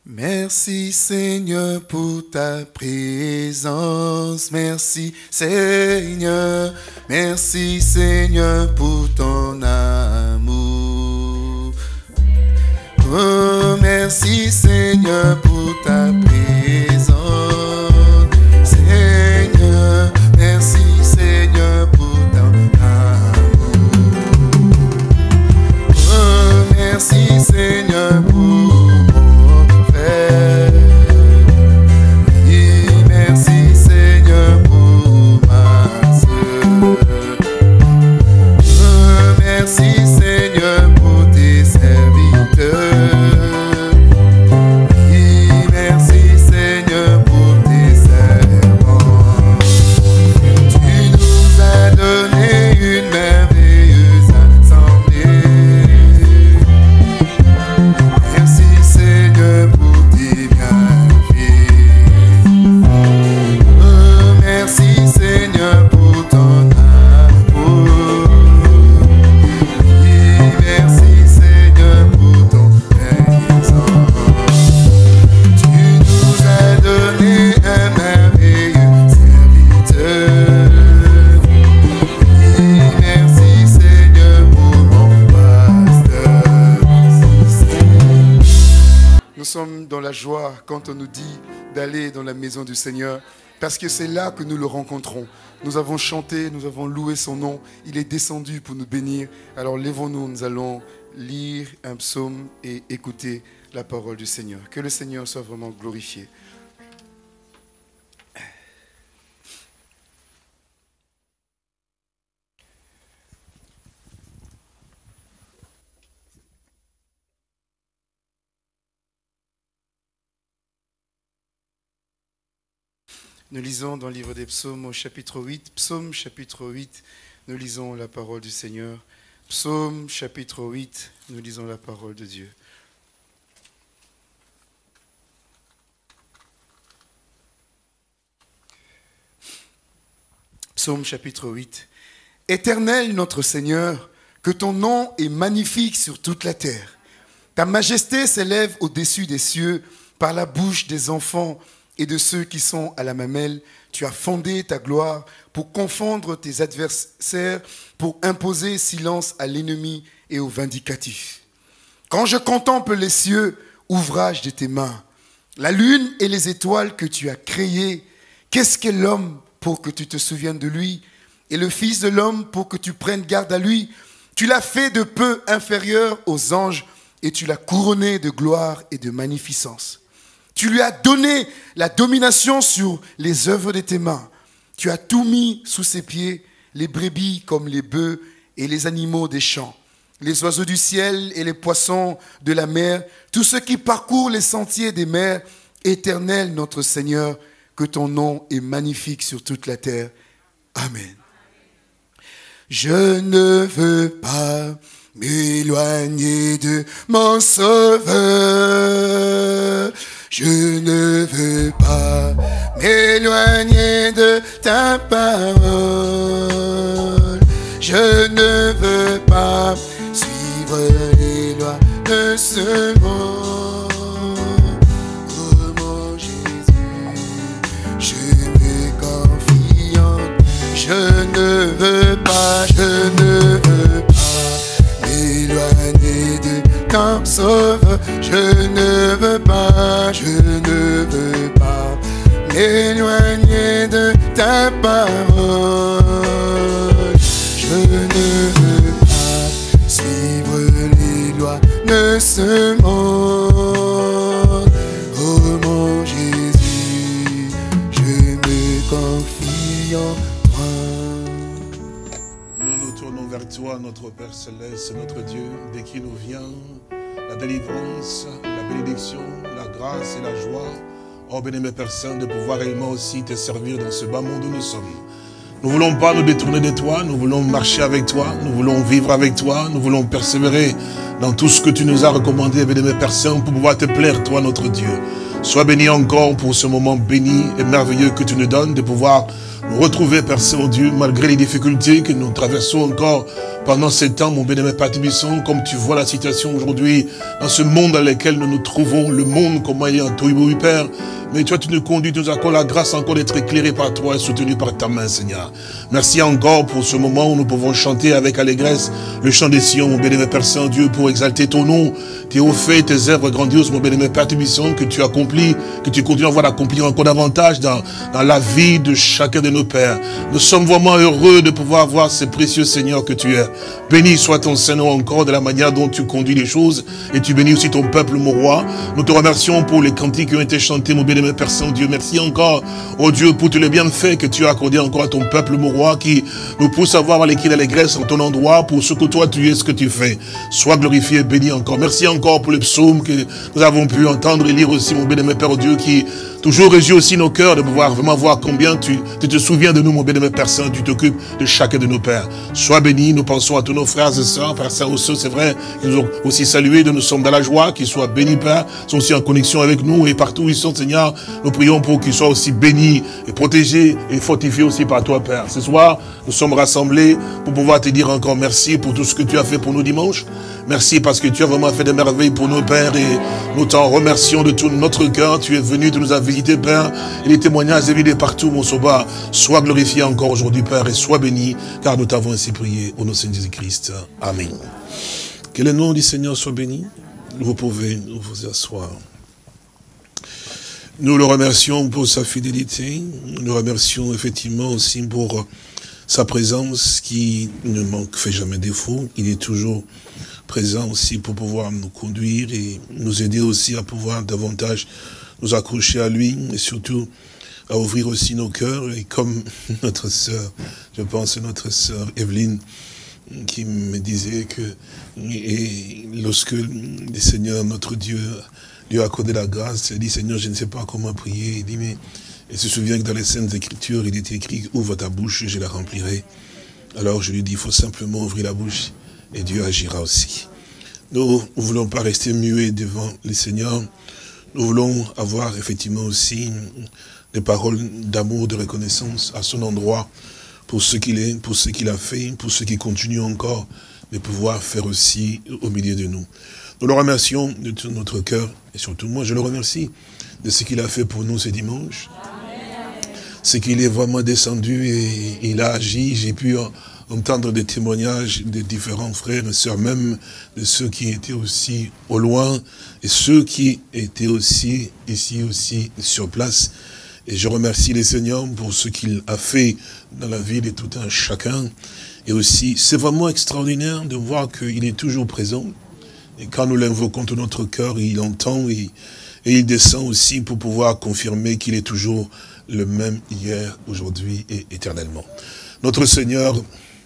Merci Seigneur pour ta présence, merci Seigneur, merci Seigneur pour ton amour. Oh, merci Seigneur pour ta présence, Seigneur, merci Seigneur pour ton amour. Oh, merci Seigneur pour joie quand on nous dit d'aller dans la maison du Seigneur, parce que c'est là que nous le rencontrons. Nous avons chanté, nous avons loué son nom, il est descendu pour nous bénir. Alors lèvons-nous, nous allons lire un psaume et écouter la parole du Seigneur. Que le Seigneur soit vraiment glorifié. Nous lisons dans le livre des psaumes au chapitre 8, psaume chapitre 8, nous lisons la parole du Seigneur. Psaume chapitre 8, nous lisons la parole de Dieu. Psaume chapitre 8. Éternel notre Seigneur, que ton nom est magnifique sur toute la terre. Ta majesté s'élève au-dessus des cieux par la bouche des enfants et de ceux qui sont à la mamelle. Tu as fondé ta gloire pour confondre tes adversaires, pour imposer silence à l'ennemi et au vindicatif. Quand je contemple les cieux, ouvrage de tes mains, la lune et les étoiles que tu as créées, qu'est-ce qu'est l'homme pour que tu te souviennes de lui, et le fils de l'homme pour que tu prennes garde à lui? Tu l'as fait de peu inférieur aux anges, et tu l'as couronné de gloire et de magnificence. Tu lui as donné la domination sur les œuvres de tes mains. Tu as tout mis sous ses pieds, les brebis comme les bœufs et les animaux des champs, les oiseaux du ciel et les poissons de la mer, tous ceux qui parcourent les sentiers des mers. Éternel notre Seigneur, que ton nom est magnifique sur toute la terre. Amen. Je ne veux pas m'éloigner de mon Sauveur. Je ne veux pas m'éloigner de ta parole. Je ne veux pas suivre les lois de ce monde. Oh mon Jésus, je me confie en toi. Je ne veux pas m'éloigner de ton Sauveur. Je ne veux pas m'éloigner de ta parole. Je ne veux pas suivre les lois de ce monde. Oh mon Jésus, je me confie en toi. Nous nous tournons vers toi, notre Père Céleste, notre Dieu, de qui nous vient la délivrance, la bénédiction, la grâce et la joie. Oh bien-aimé Père Saint, de pouvoir réellement aussi te servir dans ce bas monde où nous sommes. Nous ne voulons pas nous détourner de toi, nous voulons marcher avec toi, nous voulons vivre avec toi, nous voulons persévérer dans tout ce que tu nous as recommandé, bien-aimé Père Saint, pour pouvoir te plaire, toi notre Dieu. Sois béni encore pour ce moment béni et merveilleux que tu nous donnes, de pouvoir nous retrouver, Père Saint-Dieu, malgré les difficultés que nous traversons encore pendant ces temps, mon bien-aimé Père Tibisson, comme tu vois la situation aujourd'hui, dans ce monde dans lequel nous nous trouvons, le monde, comment il est en tout, Père. Mais toi, tu nous conduis, tu nous accordes la grâce encore d'être éclairé par toi et soutenu par ta main, Seigneur. Merci encore pour ce moment où nous pouvons chanter avec allégresse le chant des Sion, mon bien-aimé Père Saint-Dieu, pour exalter ton nom, tes hauts faits, tes œuvres grandioses, mon bien-aimé Père Tibisson, que tu accomplis, que tu continues à voir accomplir encore davantage dans la vie de chacun de nos pères. Nous sommes vraiment heureux de pouvoir voir ces précieux Seigneur que tu es. Béni soit ton Seigneur encore de la manière dont tu conduis les choses et tu bénis aussi ton peuple, mon roi. Nous te remercions pour les cantiques qui ont été chantés, mon bien-aimé Père Saint-Dieu. Merci encore, oh Dieu, pour tous les bienfaits que tu as accordés encore à ton peuple, mon roi, qui nous pousse à voir l'écrit d'allégresse en ton endroit pour ce que toi tu es, ce que tu fais. Sois glorifié et béni encore. Merci encore pour les psaumes que nous avons pu entendre et lire aussi, mon bien-aimé Père Dieu, qui toujours réjouit aussi nos cœurs de pouvoir vraiment voir combien tu te souviens de nous, mon bien-aimé Père Saint, tu t'occupes de chacun de nos pères. Sois béni, nous pensons à tous nos frères et sœurs, Père Saint, aussi, c'est vrai, qu'ils nous ont aussi salués, nous sommes dans la joie, qu'ils soient bénis, Père, sont aussi en connexion avec nous, et partout où ils sont, Seigneur, nous prions pour qu'ils soient aussi bénis, et protégés, et fortifiés aussi par toi, Père. Ce soir, nous sommes rassemblés pour pouvoir te dire encore merci pour tout ce que tu as fait pour nous dimanche. Merci parce que tu as vraiment fait des merveilles pour nos pères, et nous t'en remercions de tout notre cœur. Tu es venu, tu nous as visité, Père, et les témoignages évidés partout, mon sauveur. Sois glorifié encore aujourd'hui, Père, et sois béni, car nous t'avons ainsi prié au nom de Seigneur Jésus-Christ. Amen. Que le nom du Seigneur soit béni. Vous pouvez vous asseoir. Nous le remercions pour sa fidélité. Nous le remercions effectivement aussi pour sa présence qui ne fait jamais défaut. Il est toujours présent aussi pour pouvoir nous conduire et nous aider aussi à pouvoir davantage nous accrocher à lui et surtout à ouvrir aussi nos cœurs. Et comme notre sœur, je pense notre sœur Evelyne, qui me disait que et lorsque le Seigneur, notre Dieu, lui a accordé la grâce, elle dit, Seigneur, je ne sais pas comment prier. Il dit, mais elle se souvient que dans les Saintes Écritures, il était écrit, ouvre ta bouche, je la remplirai. Alors je lui dis, il faut simplement ouvrir la bouche et Dieu agira aussi. Nous ne voulons pas rester muets devant le Seigneur. Nous voulons avoir effectivement aussi des paroles d'amour, de reconnaissance à son endroit pour ce qu'il est, pour ce qu'il a fait, pour ce qu'il continue encore de pouvoir faire aussi au milieu de nous. Nous le remercions de tout notre cœur et surtout moi je le remercie de ce qu'il a fait pour nous ce dimanche. C'est qu'il est vraiment descendu et il a agi. J'ai pu entendre des témoignages de différents frères et sœurs, même de ceux qui étaient aussi au loin et ceux qui étaient aussi ici aussi sur place. Et je remercie le Seigneur pour ce qu'il a fait dans la vie de tout un chacun. Et aussi, c'est vraiment extraordinaire de voir qu'il est toujours présent. Et quand nous l'invoquons de notre cœur, il entend et il descend aussi pour pouvoir confirmer qu'il est toujours le même hier, aujourd'hui et éternellement. Notre Seigneur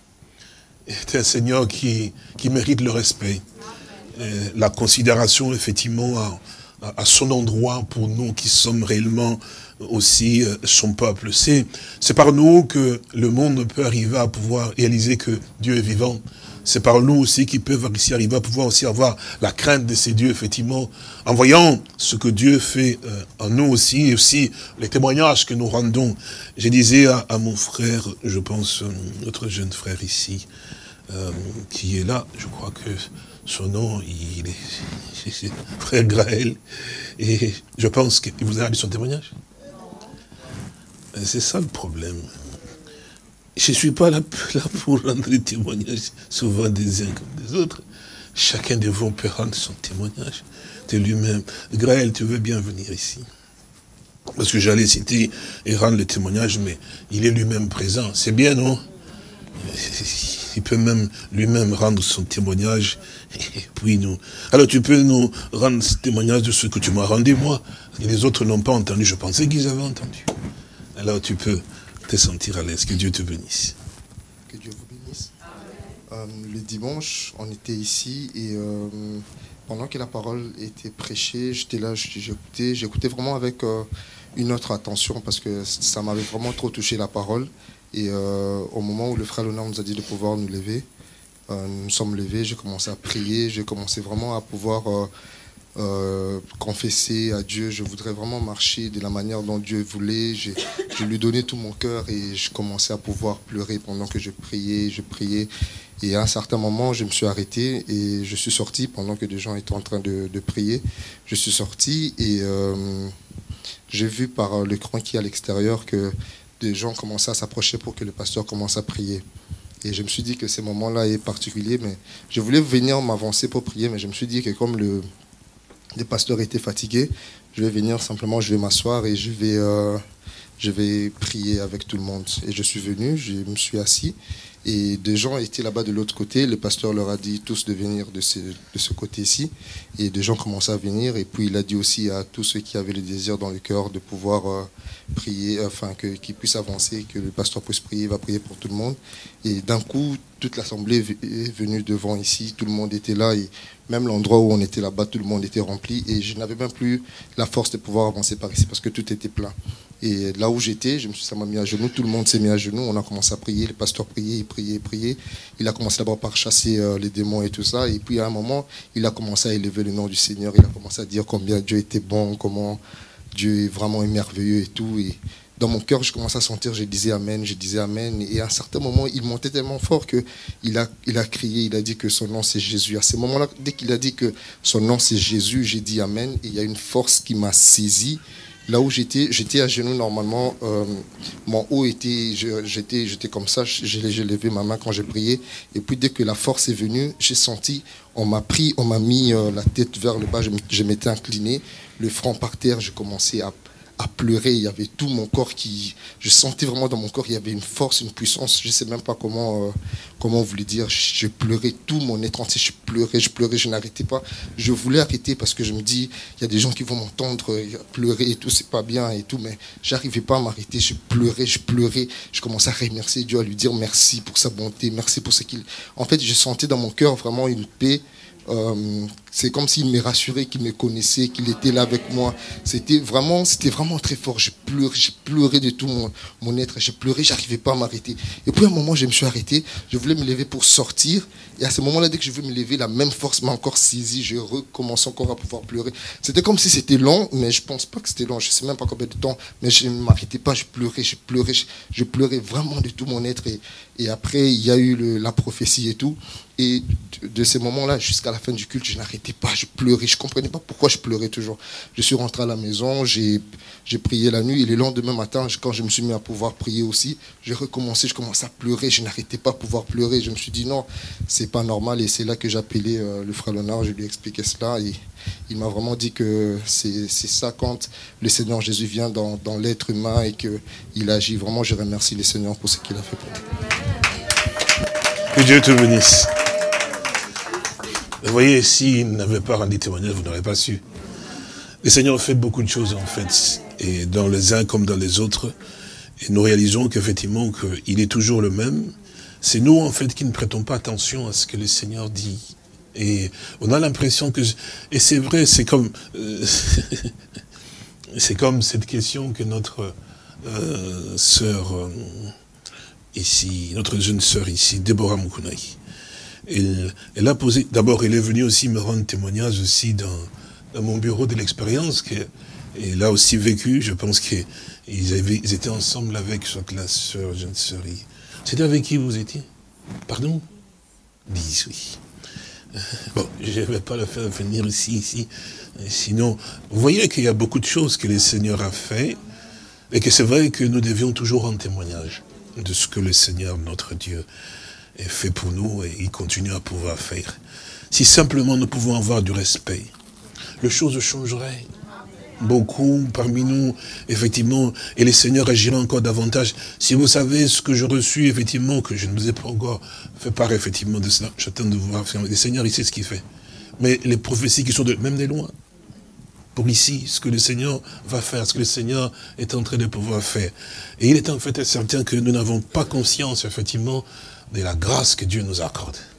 est un Seigneur qui mérite le respect, la considération effectivement à son endroit pour nous qui sommes réellement aussi son peuple. C'est par nous que le monde peut arriver à pouvoir réaliser que Dieu est vivant. C'est par nous aussi qu'ils peuvent aussi arriver à pouvoir aussi avoir la crainte de ces dieux, effectivement, en voyant ce que Dieu fait en nous aussi, et aussi les témoignages que nous rendons. Je disais à mon frère, je pense, notre jeune frère ici, qui est là, je crois que son nom, il est frère Graël, et je pense qu'il vous a rendu son témoignage. C'est ça le problème. Je ne suis pas là pour rendre des témoignages, souvent des uns comme des autres. Chacun de vous peut rendre son témoignage de lui-même. Graël, tu veux bien venir ici? Parce que j'allais citer et rendre le témoignage, mais il est lui-même présent. C'est bien, non? Il peut même lui-même rendre son témoignage. Et puis nous. Alors tu peux nous rendre ce témoignage de ce que tu m'as rendu, moi. Et les autres n'ont pas entendu. Je pensais qu'ils avaient entendu. Alors tu peux te sentir à l'aise. Que Dieu te bénisse. Que Dieu vous bénisse. Le dimanche, on était ici et pendant que la parole était prêchée, j'étais là, j'écoutais vraiment avec une autre attention parce que ça m'avait vraiment trop touché la parole. Et au moment où le frère Léonard nous a dit de pouvoir nous lever, nous nous sommes levés, j'ai commencé à prier, j'ai commencé vraiment à pouvoir confesser à Dieu. Je voudrais vraiment marcher de la manière dont Dieu voulait. Je lui donnais tout mon cœur et je commençais à pouvoir pleurer pendant que je priais. Et à un certain moment, je me suis arrêté et je suis sorti pendant que des gens étaient en train de prier. Je suis sorti et j'ai vu par l'écran qui est à l'extérieur que des gens commençaient à s'approcher pour que le pasteur commence à prier. Et je me suis dit que ces moments-là est particulier, mais je voulais venir m'avancer pour prier, mais je me suis dit que comme le pasteur était fatigué, je vais venir simplement, je vais m'asseoir et je vais prier avec tout le monde. Et je suis venu, je me suis assis et des gens étaient là-bas de l'autre côté. Le pasteur leur a dit tous de venir de ce côté-ci et des gens commençaient à venir. Et puis il a dit aussi à tous ceux qui avaient le désir dans le cœur de pouvoir prier, enfin qu'ils puissent avancer, que le pasteur puisse prier, il va prier pour tout le monde. Et d'un coup, toute l'assemblée est venue devant ici, tout le monde était là et même l'endroit où on était là-bas, tout le monde était rempli et je n'avais même plus la force de pouvoir avancer par ici parce que tout était plein. Et là où j'étais, ça m'a mis à genoux, tout le monde s'est mis à genoux, on a commencé à prier, le pasteur priait, il priait, il priait. Il a commencé d'abord par chasser les démons et tout ça, et puis à un moment, il a commencé à élever le nom du Seigneur, il a commencé à dire combien Dieu était bon, comment Dieu est vraiment merveilleux et tout. Et dans mon cœur, je commençais à sentir, je disais Amen, et à un certain moment, il montait tellement fort qu'il a crié, il a dit que son nom c'est Jésus. À ce moment-là, dès qu'il a dit que son nom c'est Jésus, j'ai dit Amen, et il y a une force qui m'a saisi. Là où j'étais à genoux normalement, mon haut était, j'étais comme ça, j'ai levé ma main quand j'ai prié. Et puis dès que la force est venue, j'ai senti, on m'a mis la tête vers le bas, je m'étais incliné, le front par terre, j'ai commencé à pleurer. Il y avait tout mon corps je sentais vraiment dans mon corps, il y avait une force, une puissance, je ne sais même pas comment vous le dire. Je pleurais, tout mon être entier, je pleurais, je n'arrêtais pas. Je voulais arrêter parce que je me dis, il y a des gens qui vont m'entendre pleurer et tout, c'est pas bien et tout, mais j'arrivais pas à m'arrêter, je pleurais, je commençais à remercier Dieu, à lui dire merci pour sa bonté, merci pour ce qu'il... En fait, je sentais dans mon cœur vraiment une paix. C'est comme s'il me rassurait, qu'il me connaissait, qu'il était là avec moi. C'était vraiment très fort. J'ai pleuré de tout mon être. J'ai pleuré, j'arrivais pas à m'arrêter. Et puis à un moment, je me suis arrêté. Je voulais me lever pour sortir. Et à ce moment-là, dès que je veux me lever, la même force m'a encore saisi. Je recommence encore à pouvoir pleurer. C'était comme si c'était long, mais je pense pas que c'était long. Je sais même pas combien de temps, mais je ne m'arrêtais pas. Je pleurais vraiment de tout mon être. Et après, il y a eu la prophétie et tout. Et de ces moments-là, jusqu'à la fin du culte, je n'arrêtais pas, je pleurais, je ne comprenais pas pourquoi je pleurais toujours. Je suis rentré à la maison, j'ai prié la nuit, et le lendemain matin, quand je me suis mis à pouvoir prier aussi, j'ai recommencé, je commençais à pleurer, je n'arrêtais pas à pouvoir pleurer. Je me suis dit non, c'est pas normal, et c'est là que j'ai appelé le frère Léonard, je lui ai expliqué cela, et il m'a vraiment dit que c'est ça quand le Seigneur Jésus vient dans l'être humain et qu'il agit. Vraiment, je remercie le Seigneur pour ce qu'il a fait pour moi. Que Dieu te bénisse. Vous voyez, s'il n'avait pas rendu témoignage, vous n'aurez pas su. Le Seigneur fait beaucoup de choses, en fait, et dans les uns comme dans les autres. Et nous réalisons qu'effectivement, qu'il est toujours le même. C'est nous, en fait, qui ne prêtons pas attention à ce que le Seigneur dit. Et on a l'impression que... Et c'est vrai, c'est comme... c'est comme cette question que notre sœur ici, notre jeune sœur ici, Déborah Moukounai, elle a posé, d'abord elle est venue aussi me rendre témoignage aussi dans mon bureau de l'expérience, elle a aussi vécu, je pense qu'ils étaient ensemble avec la sœur, jeune sœur. C'était avec qui vous étiez? Pardon? 10, oui. Bon, je ne vais pas le faire venir ici. Sinon, vous voyez qu'il y a beaucoup de choses que le Seigneur a fait, et que c'est vrai que nous devions toujours rendre témoignage de ce que le Seigneur, notre Dieu, fait pour nous et il continue à pouvoir faire. Si simplement nous pouvons avoir du respect, les choses changeraient. Beaucoup parmi nous, effectivement, et le Seigneur agira encore davantage. Si vous savez ce que j'ai reçu, effectivement, que je ne vous ai pas encore fait part, effectivement, de cela, j'attends de voir. Le Seigneur, il sait ce qu'il fait. Mais les prophéties qui sont même des loin, pour ici, ce que le Seigneur va faire, ce que le Seigneur est en train de pouvoir faire. Et il est en fait certain que nous n'avons pas conscience, effectivement, de la grâce que Dieu nous accorde.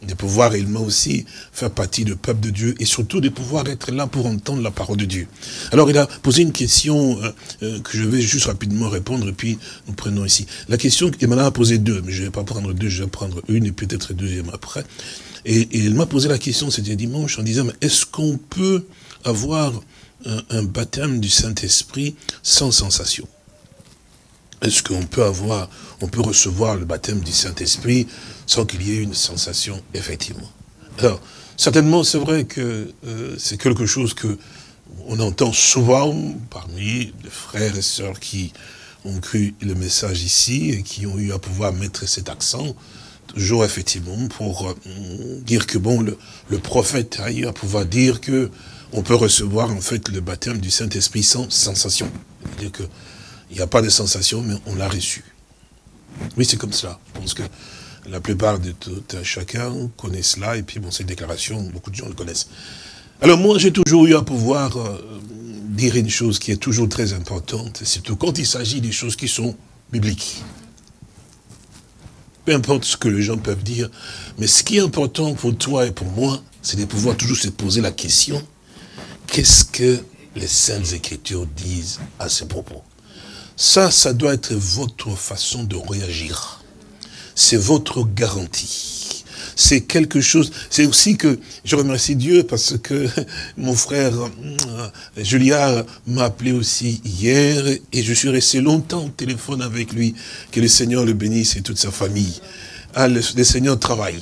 de pouvoir réellement aussi faire partie du peuple de Dieu et surtout de pouvoir être là pour entendre la parole de Dieu. Alors il a posé une question que je vais juste rapidement répondre et puis nous prenons ici. La question, il m'en a posé deux, mais je ne vais pas prendre deux, je vais prendre une et peut-être deuxième après. Et il m'a posé la question, c'était dimanche, en disant, est-ce qu'on peut avoir un baptême du Saint-Esprit sans sensation? Est-ce qu'on peut recevoir le baptême du Saint-Esprit sans qu'il y ait une sensation, effectivement? Alors, certainement, c'est vrai que c'est quelque chose que on entend souvent parmi les frères et sœurs qui ont cru le message ici et qui ont eu à pouvoir mettre cet accent, toujours effectivement, pour dire que bon, le prophète a eu à pouvoir dire que on peut recevoir en fait le baptême du Saint-Esprit sans sensation. C'est-à-dire que il n'y a pas de sensation, mais on l'a reçu. Oui, c'est comme cela. Je pense que la plupart de tout chacun connaît cela, et puis bon, cette déclaration, beaucoup de gens le connaissent. Alors moi, j'ai toujours eu à pouvoir dire une chose qui est toujours très importante, surtout quand il s'agit des choses qui sont bibliques. Peu importe ce que les gens peuvent dire, mais ce qui est important pour toi et pour moi, c'est de pouvoir toujours se poser la question, qu'est-ce que les Saintes Écritures disent à ce propos? Ça doit être votre façon de réagir. C'est votre garantie. C'est quelque chose, c'est aussi que je remercie Dieu parce que mon frère Julien m'a appelé aussi hier et je suis resté longtemps au téléphone avec lui. Que le Seigneur le bénisse et toute sa famille. Ah, le Seigneur travaille.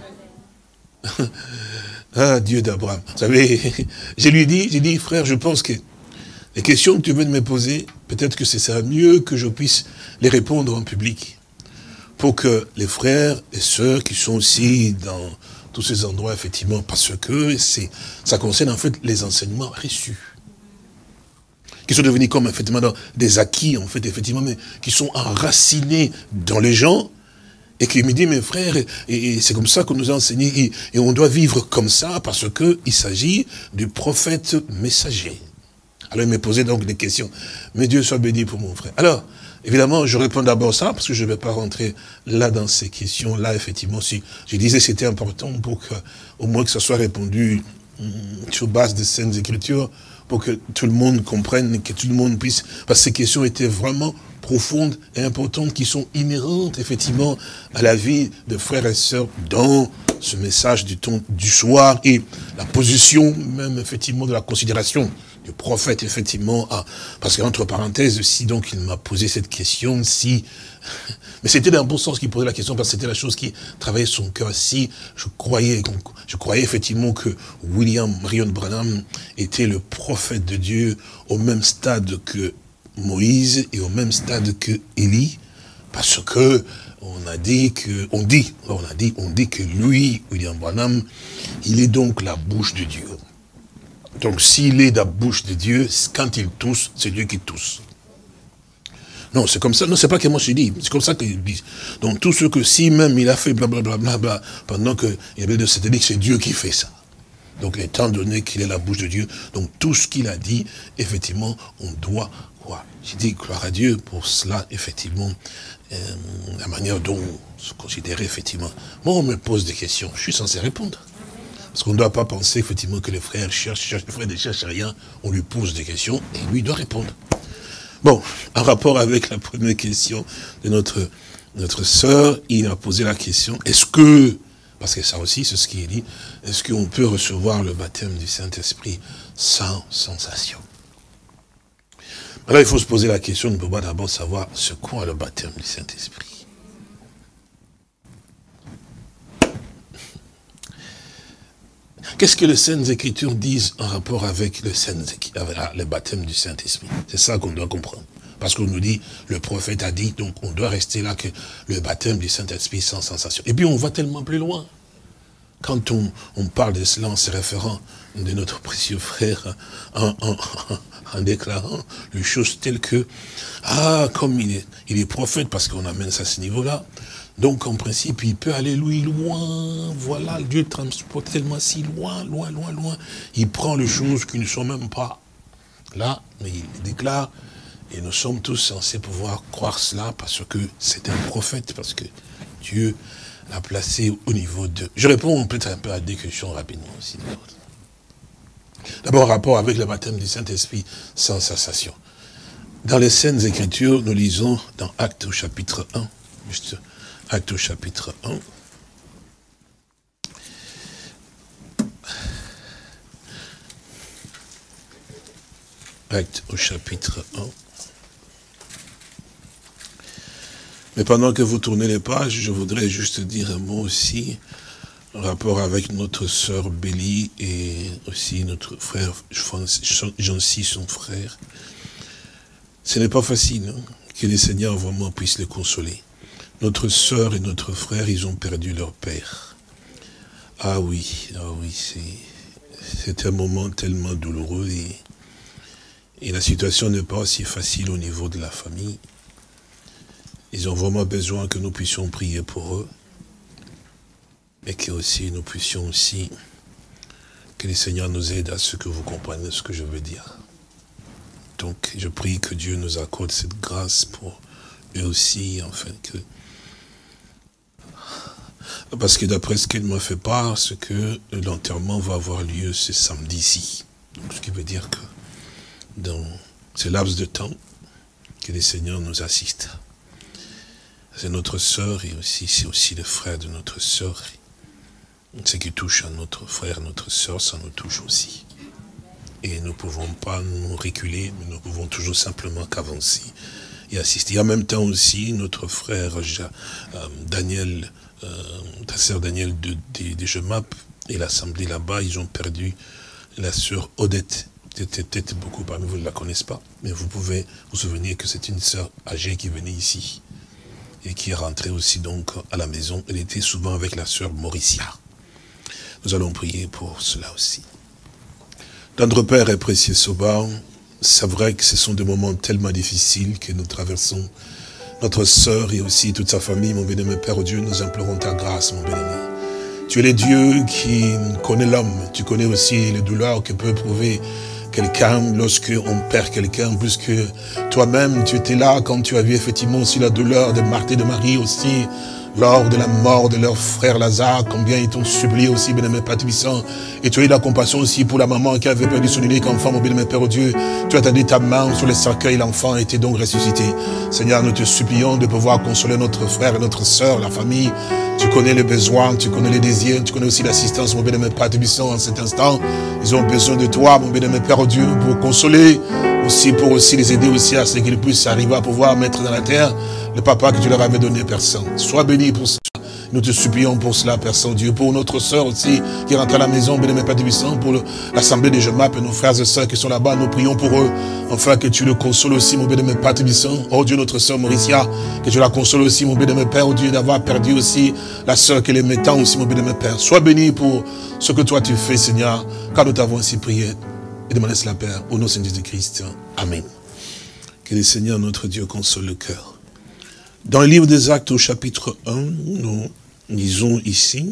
Ah, Dieu d'Abraham. Vous savez, j'ai dit, frère, je pense que les questions que tu viens de me poser, peut-être que ce sera mieux que je puisse les répondre en public. Pour que les frères et sœurs qui sont aussi dans tous ces endroits, effectivement, parce que ça concerne en fait les enseignements reçus. Qui sont devenus comme effectivement des acquis, en fait, effectivement, mais qui sont enracinés dans les gens. Et qui me dit, mes frères, et c'est comme ça qu'on nous a enseigné, et on doit vivre comme ça, parce qu'il s'agit du prophète messager. Alors il me posait donc des questions. Mais Dieu soit béni pour mon frère. Alors, évidemment, je réponds d'abord ça, parce que je ne vais pas rentrer là dans ces questions-là, effectivement. Si je disais que c'était important pour que, au moins que ça soit répondu sur base des Saintes Écritures, pour que tout le monde comprenne, que tout le monde puisse... Parce que ces questions étaient vraiment profondes et importantes, qui sont inhérentes, effectivement, à la vie de frères et sœurs dans ce message du soir et la position, même, effectivement, de la considération du prophète, effectivement, parce qu'entre parenthèses, si donc il m'a posé cette question, si, mais c'était dans le bon sens qu'il posait la question, parce que c'était la chose qui travaillait son cœur, si je croyais effectivement que William Marion Branham était le prophète de Dieu au même stade que Moïse et au même stade que Élie, parce que on dit que lui, William Branham, il est donc la bouche de Dieu. Donc, s'il est la bouche de Dieu, quand il tousse, c'est Dieu qui tousse. Non, c'est comme ça. Non, c'est pas que moi je dis. C'est comme ça qu'ils disent. Donc, tout ce que si même il a fait blablabla, pendant qu'il y avait de c'est-à-dire que c'est Dieu qui fait ça. Donc, étant donné qu'il est la bouche de Dieu, donc tout ce qu'il a dit, effectivement, on doit croire. J'ai dit gloire à Dieu pour cela, effectivement, la manière dont on se considérait, effectivement. Moi, on me pose des questions, je suis censé répondre. Parce qu'on ne doit pas penser, effectivement, que les frères cherchent, les frères ne cherchent rien, on lui pose des questions et lui doit répondre. Bon, en rapport avec la première question de notre sœur, il a posé la question, est-ce que, parce que ça aussi, c'est ce qui est dit, est-ce qu'on peut recevoir le baptême du Saint-Esprit sans sensation? Alors, il faut se poser la question, on ne peut pas d'abord savoir ce qu'est le baptême du Saint-Esprit. Qu'est-ce que les Saintes Écritures disent en rapport avec le baptême du Saint-Esprit? C'est ça qu'on doit comprendre. Parce qu'on nous dit, le prophète a dit, donc on doit rester là, que le baptême du Saint-Esprit sans sensation. Et puis on va tellement plus loin. Quand on parle de cela en se référant de notre précieux frère, en déclarant les choses telles que, comme il est prophète, parce qu'on amène ça à ce niveau-là, donc, en principe, il peut aller loin, voilà, Dieu transporte tellement si loin. Il prend les choses qui ne sont même pas là, mais il déclare, et nous sommes tous censés pouvoir croire cela, parce que c'est un prophète, parce que Dieu la placer au niveau de... Je réponds peut-être un peu à des questions rapidement aussi. D'abord, en rapport avec le baptême du Saint-Esprit sans sensation. Dans les Saintes Écritures, nous lisons dans Actes au chapitre 1, juste Actes au chapitre 1. Actes au chapitre 1. Mais pendant que vous tournez les pages, je voudrais juste dire un mot aussi en rapport avec notre sœur Bélie et aussi notre frère Jean-Cy, son frère. Ce n'est pas facile, hein, que les Seigneurs vraiment puissent les consoler. Notre sœur et notre frère, ils ont perdu leur père. Ah oui, c'est un moment tellement douloureux et la situation n'est pas aussi facile au niveau de la famille. Ils ont vraiment besoin que nous puissions prier pour eux. Et que aussi nous puissions aussi, que les Seigneurs nous aident à ce que vous compreniez ce que je veux dire. Donc je prie que Dieu nous accorde cette grâce pour eux aussi, enfin que... Parce que d'après ce qu'il m'a fait part, c'est que l'enterrement va avoir lieu ce samedi-ci. Donc ce qui veut dire que dans ce laps de temps, que les Seigneurs nous assistent. C'est notre sœur et aussi c'est aussi le frère de notre sœur. Ce qui touche à notre frère, notre sœur, ça nous touche aussi. Et nous ne pouvons pas nous reculer, mais nous pouvons toujours simplement qu'avancer et assister. Et en même temps aussi, notre frère Daniel, ta sœur Daniel de Gemap et l'assemblée là-bas, ils ont perdu la sœur Odette. Peut-être beaucoup parmi vous ne la connaissent pas, mais vous pouvez vous souvenir que c'est une sœur âgée qui venait ici et qui est rentrée aussi donc à la maison. Elle était souvent avec la sœur Mauricia. Nous allons prier pour cela aussi. Notre Père et précieux Sauveur, c'est vrai que ce sont des moments tellement difficiles que nous traversons. Notre sœur et aussi toute sa famille, mon bien-aimé Père Dieu, nous implorons ta grâce, mon bien-aimé. Tu es le Dieu qui connaît l'homme. Tu connais aussi les douleurs que peut éprouver quelqu'un lorsqu'on perd quelqu'un, puisque toi-même, tu étais là quand tu as vu effectivement aussi la douleur de Marthe et de Marie aussi, lors de la mort de leur frère Lazare, combien ils t'ont supplié aussi, bien-aimé Père Tubissant. Et tu as eu la compassion aussi pour la maman qui avait perdu son unique enfant, mon bien-aimé Père Dieu. Tu as tendu ta main sur le cercueil, l'enfant était donc ressuscité. Seigneur, nous te supplions de pouvoir consoler notre frère et notre sœur, la famille. Tu connais les besoins, tu connais les désirs, tu connais aussi l'assistance, mon bien-aimé Père Tubissant, en cet instant. Ils ont besoin de toi, mon bien-aimé Père Dieu, pour consoler, aussi pour aussi les aider aussi à ce qu'ils puissent arriver à pouvoir mettre dans la terre le papa que tu leur avais donné, Père Saint. Sois béni pour cela. Nous te supplions pour cela, Père Saint-Dieu. Pour notre sœur aussi, qui rentre à la maison, bien-aimé Père Tubissant, pour l'assemblée des Gemap et nos frères et sœurs qui sont là-bas, nous prions pour eux. Enfin, que tu le consoles aussi, mon bien-aimé Père Tubissant. Oh Dieu, notre sœur Mauricia, que tu la consoles aussi, mon bien-aimé Père, oh Dieu, d'avoir perdu aussi la sœur qu'elle aimait tant aussi, mon bien-aimé Père. Sois béni pour ce que toi tu fais, Seigneur, car nous t'avons ainsi prié et demandé cela, Père, au nom de Jésus-Christ. Amen. Que le Seigneur, notre Dieu, console le cœur. Dans le livre des Actes au chapitre 1, nous lisons ici,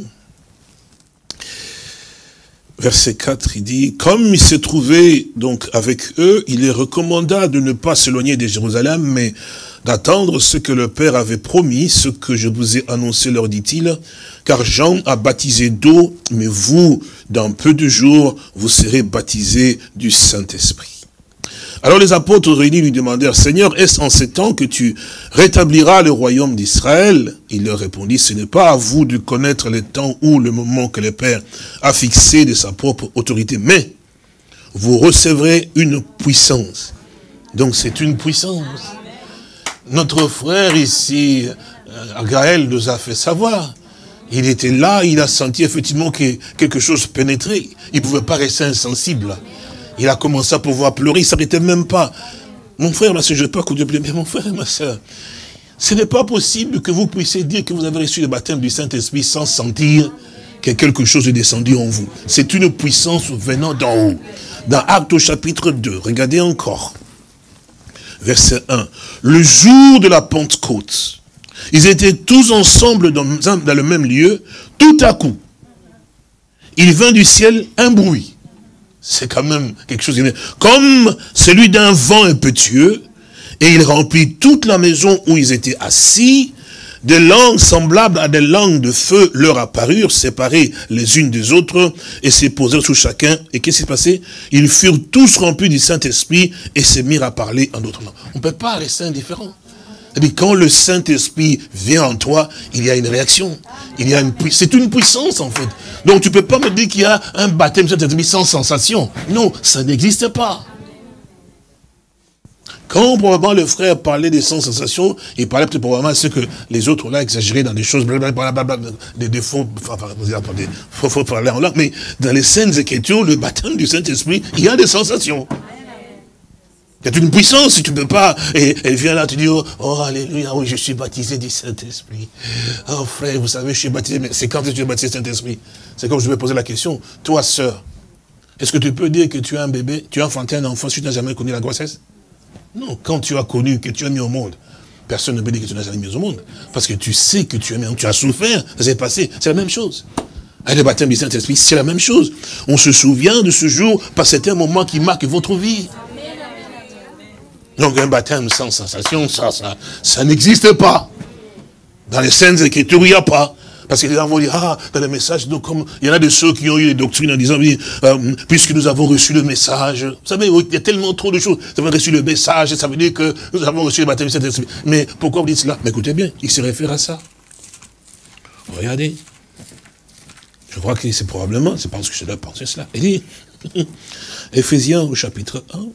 verset 4, il dit, comme il se trouvait donc avec eux, il les recommanda de ne pas s'éloigner de Jérusalem, mais d'attendre ce que le Père avait promis, ce que je vous ai annoncé, leur dit-il, car Jean a baptisé d'eau, mais vous, dans peu de jours, vous serez baptisés du Saint-Esprit. Alors les apôtres réunis lui demandèrent, Seigneur, est-ce en ces temps que tu rétabliras le royaume d'Israël? Il leur répondit, ce n'est pas à vous de connaître le temps ou le moment que le Père a fixé de sa propre autorité, mais vous recevrez une puissance. Donc c'est une puissance. Notre frère ici, Gaël, nous a fait savoir. Il était là, il a senti effectivement que quelque chose pénétrait. Il ne pouvait pas rester insensible. Il a commencé à pouvoir pleurer, il ne s'arrêtait même pas. Mon frère, ma soeur, je ne veux pas que Dieu plaît, mais mon frère et ma soeur, ce n'est pas possible que vous puissiez dire que vous avez reçu le baptême du Saint-Esprit sans sentir que quelque chose est descendu en vous. C'est une puissance venant d'en haut. Dans Actes au chapitre 2, regardez encore. Verset 1. Le jour de la Pentecôte, ils étaient tous ensemble dans le même lieu. Tout à coup, il vint du ciel un bruit. C'est quand même quelque chose comme celui d'un vent impétueux, et il remplit toute la maison où ils étaient assis, des langues semblables à des langues de feu leur apparurent, séparées les unes des autres, et se posèrent sur chacun. Et qu'est-ce qui s'est passé? Ils furent tous remplis du Saint-Esprit et se mirent à parler en d'autres langues. On ne peut pas rester indifférent. C'est-à-dire, quand le Saint-Esprit vient en toi, il y a une réaction. C'est une puissance, en fait. Donc, tu ne peux pas me dire qu'il y a un baptême du Saint-Esprit sans sensation. Non, ça n'existe pas. Quand probablement le frère parlait des sans sensation, il parlait peut-être probablement ce que les autres là exagéraient dans des choses, des faux parler en langue. Mais dans les Saintes Écritures, le baptême du Saint-Esprit, il y a des sensations. Il y a une puissance, si tu ne peux pas. Et elle vient là, tu dis, oh, alléluia, oui, je suis baptisé du Saint-Esprit. Oh, frère, vous savez, je suis baptisé, mais c'est quand que tu es baptisé du Saint-Esprit? C'est comme je vais poser la question. Toi, sœur, est-ce que tu peux dire que tu as un bébé, tu as enfanté un enfant si tu n'as jamais connu la grossesse? Non, quand tu as connu, que tu as mis au monde, personne ne peut dire que tu n'as jamais mis au monde. Parce que tu sais que tu as souffert, ça s'est passé, c'est la même chose. Avec le baptême du Saint-Esprit, c'est la même chose. On se souvient de ce jour, parce que c'était un moment qui marque votre vie. Donc un baptême sans sensation, ça n'existe pas. Dans les Saintes Écritures, il n'y a pas. Parce que les gens vont dire, dans le message, donc, comme il y en a de ceux qui ont eu des doctrines en disant, puisque nous avons reçu le message. Vous savez, il y a tellement trop de choses. Nous avons reçu le message, ça veut dire que nous avons reçu le baptême du Saint-Esprit. Mais pourquoi vous dites cela? Mais écoutez bien, il se réfère à ça. Regardez. Je crois que c'est probablement, c'est parce que je dois penser cela. Il dit, Éphésiens au chapitre 1.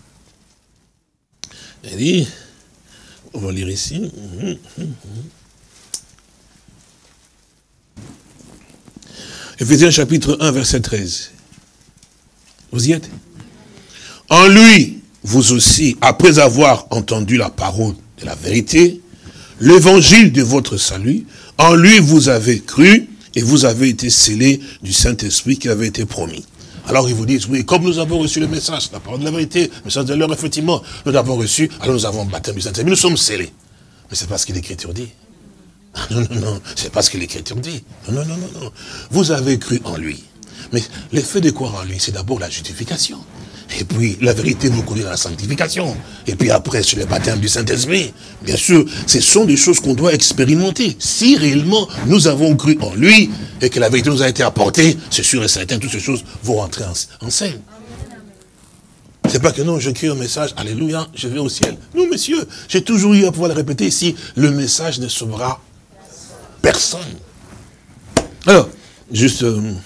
Il dit, on va lire ici. Éphésiens chapitre 1, verset 13. Vous y êtes? En lui, vous aussi, après avoir entendu la parole de la vérité, l'évangile de votre salut, en lui vous avez cru et vous avez été scellés du Saint-Esprit qui avait été promis. Alors ils vous disent, oui, comme nous avons reçu le message, la parole de la vérité, le message de l'heure, effectivement, nous l'avons reçu, alors nous avons baptême du Saint-Esprit, nous sommes scellés. Mais c'est pas ce que l'Écriture dit. Non, non, non, c'est pas ce que l'Écriture dit. Non, non, non, non, non. Vous avez cru en lui. Mais l'effet de croire en lui, c'est d'abord la justification. Et puis, la vérité vous conduit à la sanctification. Et puis après, sur le baptême du Saint-Esprit. Bien sûr, ce sont des choses qu'on doit expérimenter. Si réellement nous avons cru en lui, et que la vérité nous a été apportée, c'est sûr et certain, toutes ces choses vont rentrer en scène. C'est pas que non, je crie un message, alléluia, je vais au ciel. Non, monsieur, j'ai toujours eu à pouvoir le répéter ici, le message ne sauvera personne. Alors, juste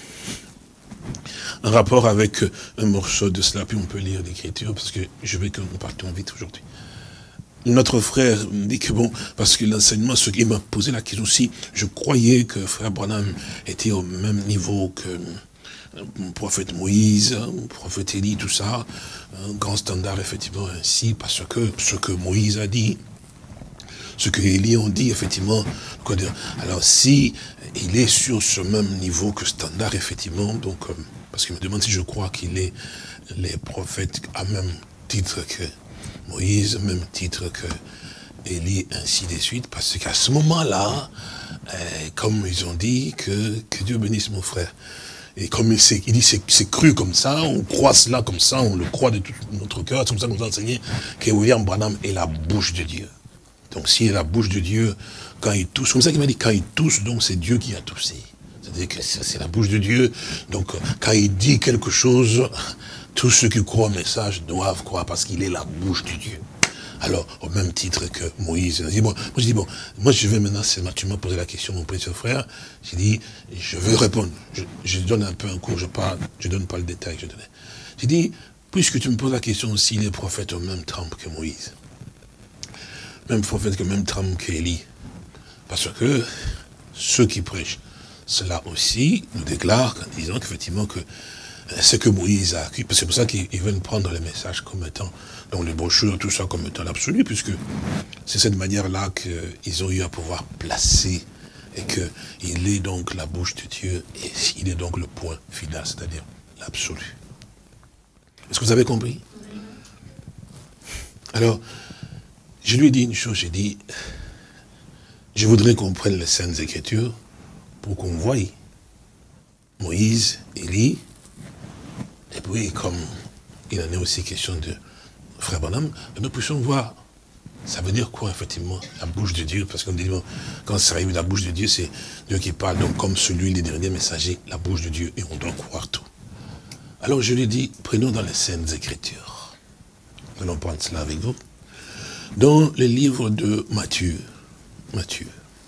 un rapport avec un morceau de cela, puis on peut lire l'écriture, parce que je veux que nous partions vite aujourd'hui. Notre frère dit que bon, parce que l'enseignement, ce qui m'a posé la question aussi, je croyais que frère Branham était au même niveau que le prophète Moïse, le prophète Élie, tout ça, un grand standard effectivement ainsi, parce que ce que Moïse a dit, ce que Élie ont dit, effectivement, quoi dire, alors si il est sur ce même niveau que standard, effectivement, donc, parce qu'il me demande si je crois qu'il est les prophètes à même titre que Moïse, même titre que Élie, ainsi de suite, parce qu'à ce moment-là, comme ils ont dit, que Dieu bénisse mon frère. Et comme il dit, c'est cru comme ça, on croit cela comme ça, on le croit de tout notre cœur, c'est comme ça qu'on nous a enseigné que William Branham est la bouche de Dieu. Donc s'il est la bouche de Dieu, quand il tousse, comme ça qu'il m'a dit, quand il tousse, donc c'est Dieu qui a toussé. C'est-à-dire que c'est la bouche de Dieu, donc quand il dit quelque chose, tous ceux qui croient au message doivent croire parce qu'il est la bouche de Dieu. Alors, au même titre que Moïse, moi je vais maintenant, tu m'as posé la question, mon précieux frère, j'ai dit, je veux répondre, je donne un peu un cours, je donne pas le détail que je donnais. J'ai dit, puisque tu me poses la question s'il est prophète au même trempe que Moïse, même prophète que même trempe qu'Élie, parce que ceux qui prêchent cela aussi nous déclarent en disant qu'effectivement que ce que Moïse a acquis, parce que c'est pour ça qu'ils veulent prendre les messages comme étant, donc les brochures, tout ça comme étant l'absolu, puisque c'est cette manière-là qu'ils ont eu à pouvoir placer, et qu'il est donc la bouche de Dieu, et il est donc le point final, c'est-à-dire l'absolu. Est-ce que vous avez compris? Alors, je lui ai dit une chose, j'ai dit, je voudrais qu'on prenne les Saintes Écritures pour qu'on voie Moïse, Élie, et puis comme il en est aussi question de frère Branham, nous puissions voir Ça veut dire quoi, effectivement, la bouche de Dieu? Parce qu'on dit, bon, quand ça arrive, la bouche de Dieu, c'est Dieu qui parle. Donc, comme celui, les derniers messagers, la bouche de Dieu, et on doit croire tout. Alors, je lui dis, prenons dans les Saintes Écritures. Nous allons prendre cela avec vous. Dans le livre de Matthieu. Matthieu.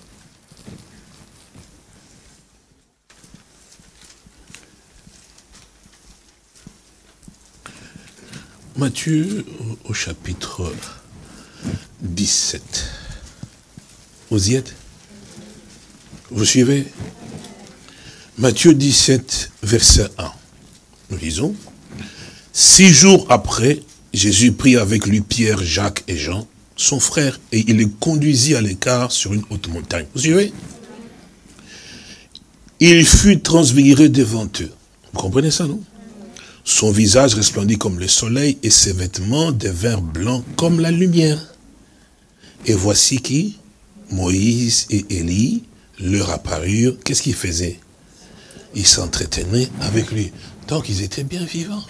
Matthieu, au chapitre 17. Vous y êtes? Vous suivez? Matthieu 17, verset 1. Nous lisons. 6 jours après, Jésus prit avec lui Pierre, Jacques et Jean, son frère, et il les conduisit à l'écart sur une haute montagne. Vous suivez? Il fut transfiguré devant eux. Vous comprenez ça, non? Son visage resplendit comme le soleil et ses vêtements devinrent blancs comme la lumière. Et voici qui? Moïse et Élie leur apparurent. Qu'est-ce qu'ils faisaient? Ils s'entretenaient avec lui. Donc ils étaient bien vivants.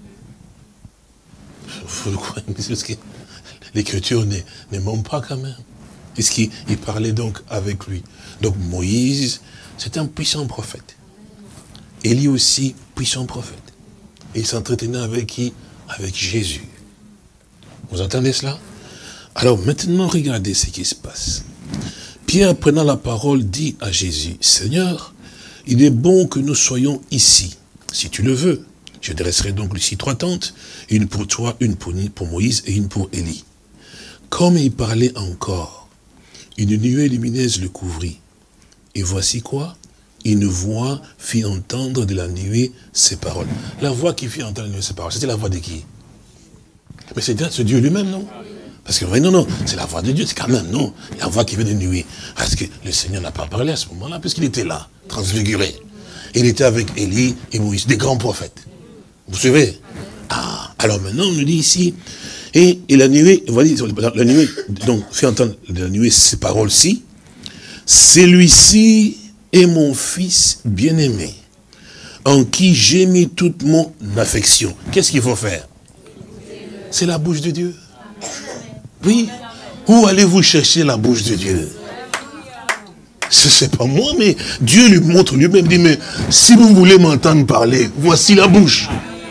L'écriture ne ment pas quand même. Puisqu'il parlait donc avec lui. Donc Moïse, c'est un puissant prophète. Élie aussi, puissant prophète. Et il s'entretenait avec qui? Avec Jésus. Vous entendez cela? Alors maintenant, regardez ce qui se passe. Pierre, prenant la parole, dit à Jésus, « Seigneur, il est bon que nous soyons ici, si tu le veux. Je dresserai donc ici 3 tentes, une pour toi, une pour Moïse et une pour Élie. » Comme il parlait encore, une nuée lumineuse le couvrit. Et voici quoi? Une voix fit entendre de la nuée ces paroles. La voix qui fit entendre de la nuée ces paroles, c'était la voix de qui? Mais c'était ce Dieu lui-même, non? Parce que, non, c'est la voix de Dieu, c'est quand même, non? La voix qui vient de nuée. Parce que le Seigneur n'a pas parlé à ce moment-là, puisqu'il était là, transfiguré. Il était avec Élie et Moïse, des grands prophètes. Vous suivez? Ah, alors maintenant, on nous dit ici, et la nuée, voilà, la nuée, donc, fait entendre de la nuée ces paroles-ci, celui-ci est mon fils bien-aimé, en qui j'ai mis toute mon affection. Qu'est-ce qu'il faut faire? C'est la bouche de Dieu. Oui. Où allez-vous chercher la bouche de Dieu? Ce n'est pas moi, mais Dieu lui montre lui-même, dit, mais si vous voulez m'entendre parler, voici la bouche.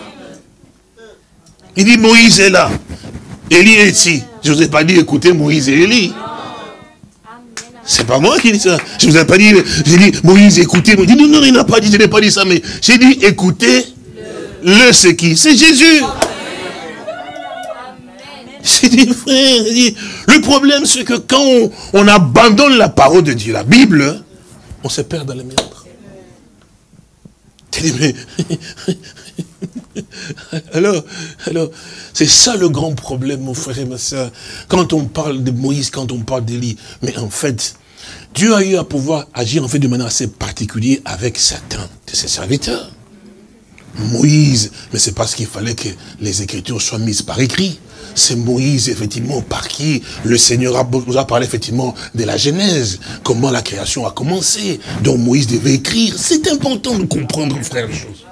Il dit, Moïse est là. Élie est ici. Je ne vous ai pas dit, écoutez Moïse et Élie. C'est pas moi qui dis ça. Je vous ai pas dit, j'ai dit, Moïse, écoutez. Il dit, non, il n'a pas dit, je n'ai pas dit ça, mais j'ai dit, écoutez, c'est qui? C'est Jésus. J'ai dit, frère, le problème, c'est que quand on abandonne la parole de Dieu, la Bible, on se perd dans les méandres. Alors, c'est ça le grand problème, mon frère et ma soeur. Quand on parle de Moïse, quand on parle d'Élie, mais en fait, Dieu a eu à pouvoir agir en fait de manière assez particulière avec certains de ses serviteurs. Moïse, mais c'est parce qu'il fallait que les Écritures soient mises par écrit. C'est Moïse, effectivement, par qui le Seigneur nous a parlé, effectivement, de la Genèse, comment la création a commencé, dont Moïse devait écrire. C'est important de comprendre, frère, les choses.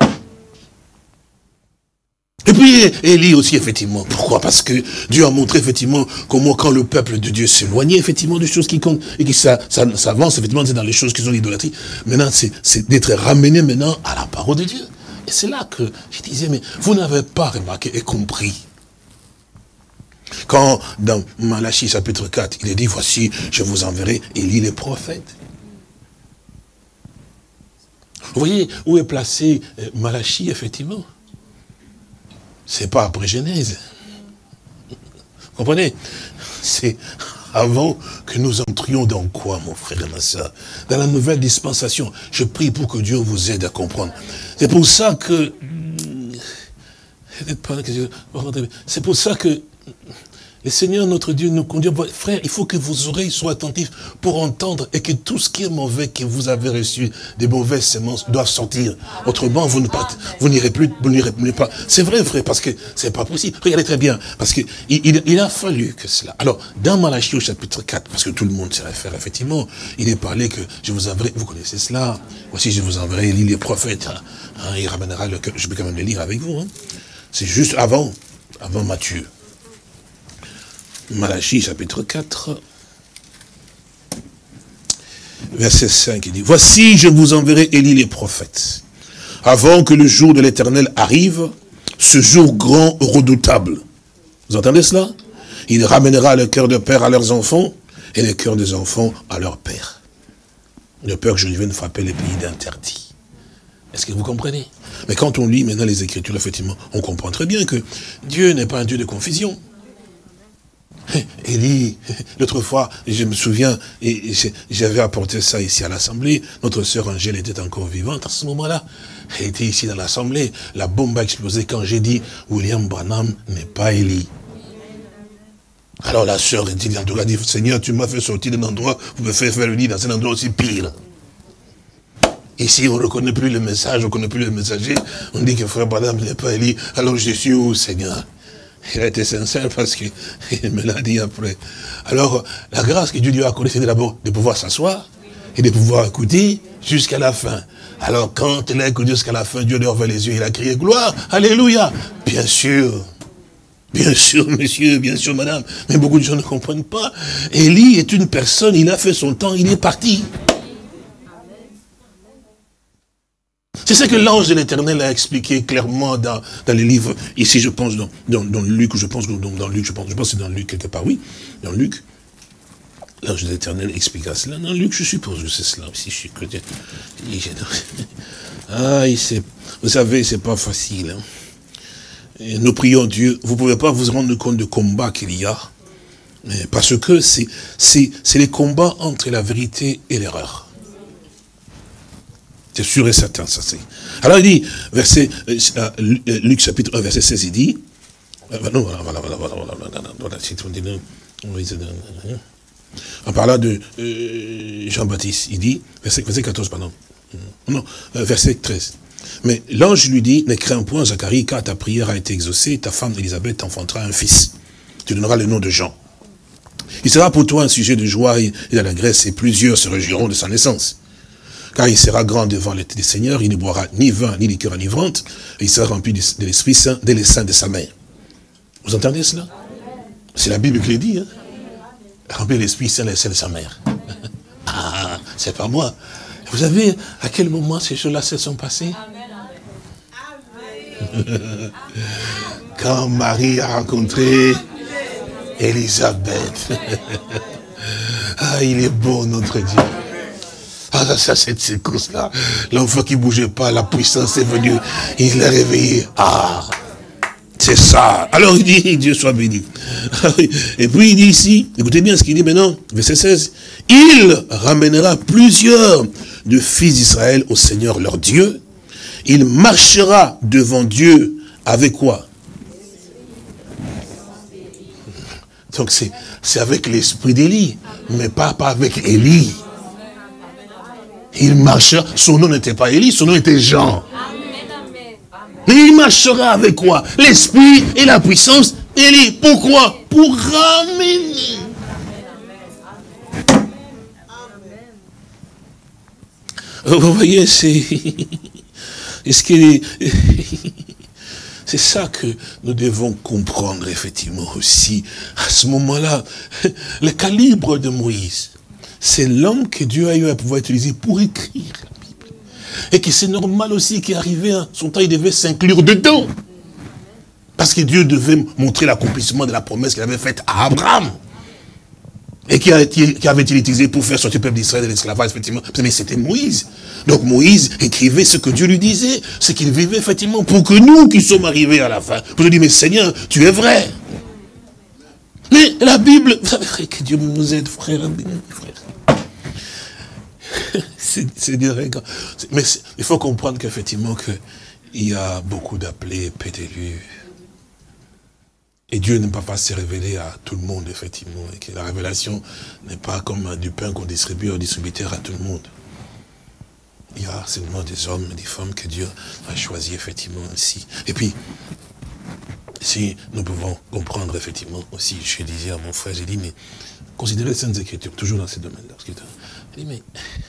Et puis, Élie aussi, effectivement. Pourquoi? Parce que Dieu a montré, effectivement, comment quand le peuple de Dieu s'éloignait, effectivement, des choses qui comptent, et qui s'avance, effectivement, c'est dans les choses qui sont l'idolâtrie. Maintenant, c'est d'être ramené maintenant à la parole de Dieu. Et c'est là que je disais, mais vous n'avez pas remarqué et compris. Quand, dans Malachie, chapitre 4, il est dit, voici, je vous enverrai Élie les prophètes. Vous voyez où est placé Malachie, effectivement? C'est pas après Genèse. Vous comprenez? C'est avant que nous entrions dans quoi, mon frère et ma soeur? Dans la nouvelle dispensation. Je prie pour que Dieu vous aide à comprendre. C'est pour ça que... C'est pour ça que... Le Seigneur, notre Dieu, nous conduit. Frère, il faut que vos oreilles soient attentives pour entendre et que tout ce qui est mauvais, que vous avez reçu, des mauvaises semences, doivent sortir. Autrement, vous n'irez plus, vous n'irez pas. C'est vrai, frère, parce que c'est pas possible. Regardez très bien, parce que il a fallu que cela. Alors, dans Malachie au chapitre 4, parce que tout le monde s'y réfère, effectivement, il est parlé que je vous enverrai, vous connaissez cela. Voici, je vous enverrai Élie les prophètes. Hein, il ramènera le cœur. Je peux quand même le lire avec vous. Hein. C'est juste avant Matthieu. Malachie chapitre 4, verset 5, il dit, « Voici, je vous enverrai Élie les prophètes, avant que le jour de l'Éternel arrive, ce jour grand, redoutable. » Vous entendez cela? Il ramènera le cœur de père à leurs enfants, et le cœur des enfants à leur père. De peur que je vienne frapper les pays d'interdit. Est-ce que vous comprenez? Mais quand on lit maintenant les Écritures, effectivement, on comprend très bien que Dieu n'est pas un Dieu de confusion. Élie, l'autre fois, je me souviens, et j'avais apporté ça ici à l'Assemblée, notre sœur Angèle était encore vivante à ce moment-là. Elle était ici dans l'Assemblée, la bombe a explosé quand j'ai dit, William Branham n'est pas Élie. Alors la sœur dit, Seigneur, tu m'as fait sortir d'un endroit, vous me faites faire le lit dans un endroit aussi pire. Ici, on ne reconnaît plus le message, on ne reconnaît plus le messager. On dit que frère Branham n'est pas Élie. Alors je suis où, Seigneur? Il a été sincère parce qu'il me l'a dit après. Alors, la grâce que Dieu lui a accordée, c'était d'abord de pouvoir s'asseoir et de pouvoir écouter jusqu'à la fin. Alors, quand il a écouté jusqu'à la fin, Dieu lui a ouvert les yeux, il a crié gloire, alléluia. Bien sûr, monsieur, bien sûr, madame. Mais beaucoup de gens ne comprennent pas. Élie est une personne, il a fait son temps, il est parti. C'est ce que l'ange de l'Éternel a expliqué clairement dans les livres, ici je pense dans Luc, je pense que c'est dans Luc quelque part, oui, dans Luc, l'ange de l'Éternel expliqua cela, dans Luc je suppose que c'est cela, si je suis chrétien. Ah, vous savez, c'est pas facile. Hein. Et nous prions Dieu, vous ne pouvez pas vous rendre compte du combat qu'il y a, parce que c'est les combats entre la vérité et l'erreur. C'est sûr et certain, ça c'est. Alors il dit, Luc chapitre 1, verset 16, il dit, en parlant de Jean-Baptiste, il dit, verset 14, pardon, non, verset 13. Mais l'ange lui dit, ne crains point Zacharie, car ta prière a été exaucée, ta femme Élisabeth t'enfantera un fils. Tu donneras le nom de Jean. Il sera pour toi un sujet de joie et d'allégresse, et plusieurs se réjouiront de sa naissance. Car il sera grand devant les Seigneur, il ne boira ni vin, ni liqueur enivrante, et il sera rempli de l'Esprit Saint dès les seins de sa mère. Vous entendez cela? C'est la Bible qui le dit, hein? Rempli de l'Esprit Saint dès les seins de sa mère. Ah, c'est pas moi. Vous savez à quel moment ces choses-là se sont passées? Quand Marie a rencontré Élisabeth. Ah, il est beau, notre Dieu. Ah, ça, cette séquence-là, l'enfant qui ne bougeait pas, la puissance est venue, il l'a réveillé. Ah, c'est ça. Alors il dit, Dieu soit béni. Et puis il dit ici, écoutez bien ce qu'il dit maintenant, verset 16, il ramènera plusieurs de fils d'Israël au Seigneur leur Dieu. Il marchera devant Dieu avec quoi? Donc c'est avec l'esprit d'Élie, mais pas avec Élie. Il marchera, son nom n'était pas Élie, son nom était Jean. Mais il marchera avec quoi? L'esprit et la puissance d'Élie. Pourquoi? Pour ramener. Vous voyez, c'est ça que nous devons comprendre effectivement aussi. À ce moment-là, le calibre de Moïse, c'est l'homme que Dieu a eu à pouvoir utiliser pour écrire la Bible. Et que c'est normal aussi qu'il arrivait à son temps, il devait s'inclure dedans. Parce que Dieu devait montrer l'accomplissement de la promesse qu'il avait faite à Abraham. Et qui avait-il utilisé pour faire sortir le peuple d'Israël de l'esclavage, effectivement. Mais c'était Moïse. Donc Moïse écrivait ce que Dieu lui disait, ce qu'il vivait effectivement, pour que nous qui sommes arrivés à la fin, pour lui dire, mais Seigneur, tu es vrai. Mais la Bible, vous savez, que Dieu nous aide, frère. C'est direct. Mais il faut comprendre qu'effectivement, il y a beaucoup d'appelés, pédélus. Et Dieu ne peut pas se révéler à tout le monde, effectivement. Et que la révélation n'est pas comme du pain qu'on distribue au distributeur à tout le monde. Il y a seulement des hommes et des femmes que Dieu a choisi, effectivement, ici. Et puis, si nous pouvons comprendre, effectivement, aussi, je disais à mon frère, j'ai dit, mais considérez les Saintes Écritures, toujours dans ces domaines-là. J'ai dit, mais,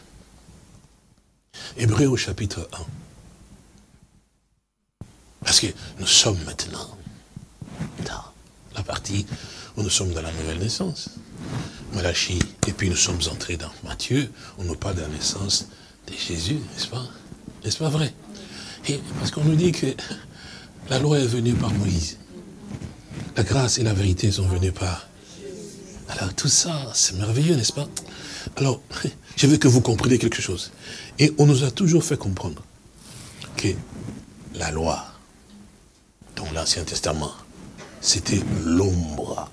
Hébreux au chapitre 1. Parce que nous sommes maintenant dans la partie où nous sommes dans la nouvelle naissance. Malachie, et puis nous sommes entrés dans Matthieu, on nous parle de la naissance de Jésus, n'est-ce pas? N'est-ce pas vrai? Et parce qu'on nous dit que la loi est venue par Moïse. La grâce et la vérité sont venues par... Alors tout ça, c'est merveilleux, n'est-ce pas? Alors, je veux que vous compreniez quelque chose. Et on nous a toujours fait comprendre que la loi, dans l'Ancien Testament, c'était l'ombre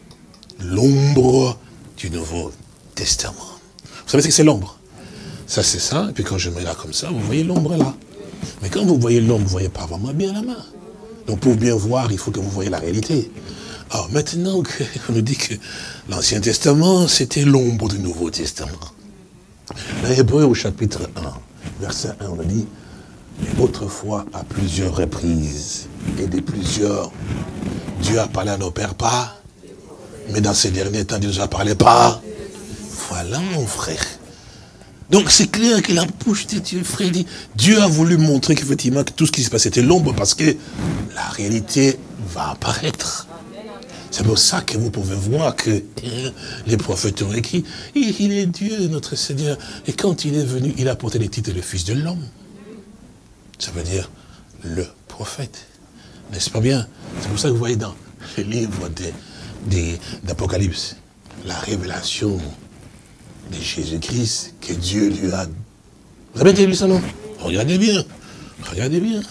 du Nouveau Testament. Vous savez ce que c'est l'ombre? Ça c'est ça, et puis quand je mets là comme ça, vous voyez l'ombre là. Mais quand vous voyez l'ombre, vous ne voyez pas vraiment bien la main. Donc pour bien voir, il faut que vous voyez la réalité. Alors maintenant qu'on nous dit que l'Ancien Testament, c'était l'ombre du Nouveau Testament. Dans Hébreux au chapitre 1, verset 1, on a dit, mais autrefois à plusieurs reprises, et de plusieurs, Dieu a parlé à nos pères pas, mais dans ces derniers temps, Dieu nous a parlé pas. Voilà mon frère. Donc c'est clair que la bouche de Dieu, frère, dit, Dieu a voulu montrer qu'effectivement que tout ce qui se passait était l'ombre parce que la réalité va apparaître. C'est pour ça que vous pouvez voir que les prophètes ont écrit, il est Dieu, notre Seigneur. Et quand il est venu, il a porté les titres de fils de l'homme. Ça veut dire le prophète. N'est-ce pas bien? C'est pour ça que vous voyez dans le livre d'Apocalypse, la révélation de Jésus-Christ que Dieu lui a... Vous avez déjà lu ça, non? Regardez bien. Regardez bien.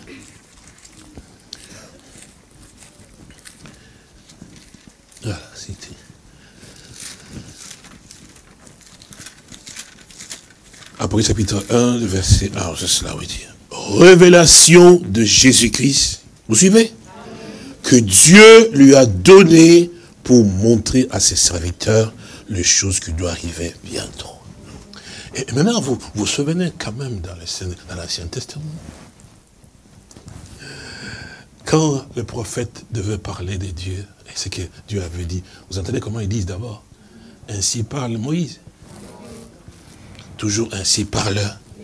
Voilà, c'était... Apocalypse chapitre 1, verset 1, c'est cela, oui. Révélation de Jésus-Christ. Vous suivez? Que Dieu lui a donné pour montrer à ses serviteurs les choses qui doivent arriver bientôt. Et maintenant, vous vous souvenez quand même dans l'Ancien Testament, quand le prophète devait parler de Dieu, et ce que Dieu avait dit, vous entendez comment ils disent d'abord? Ainsi parle Moïse. Toujours ainsi parle.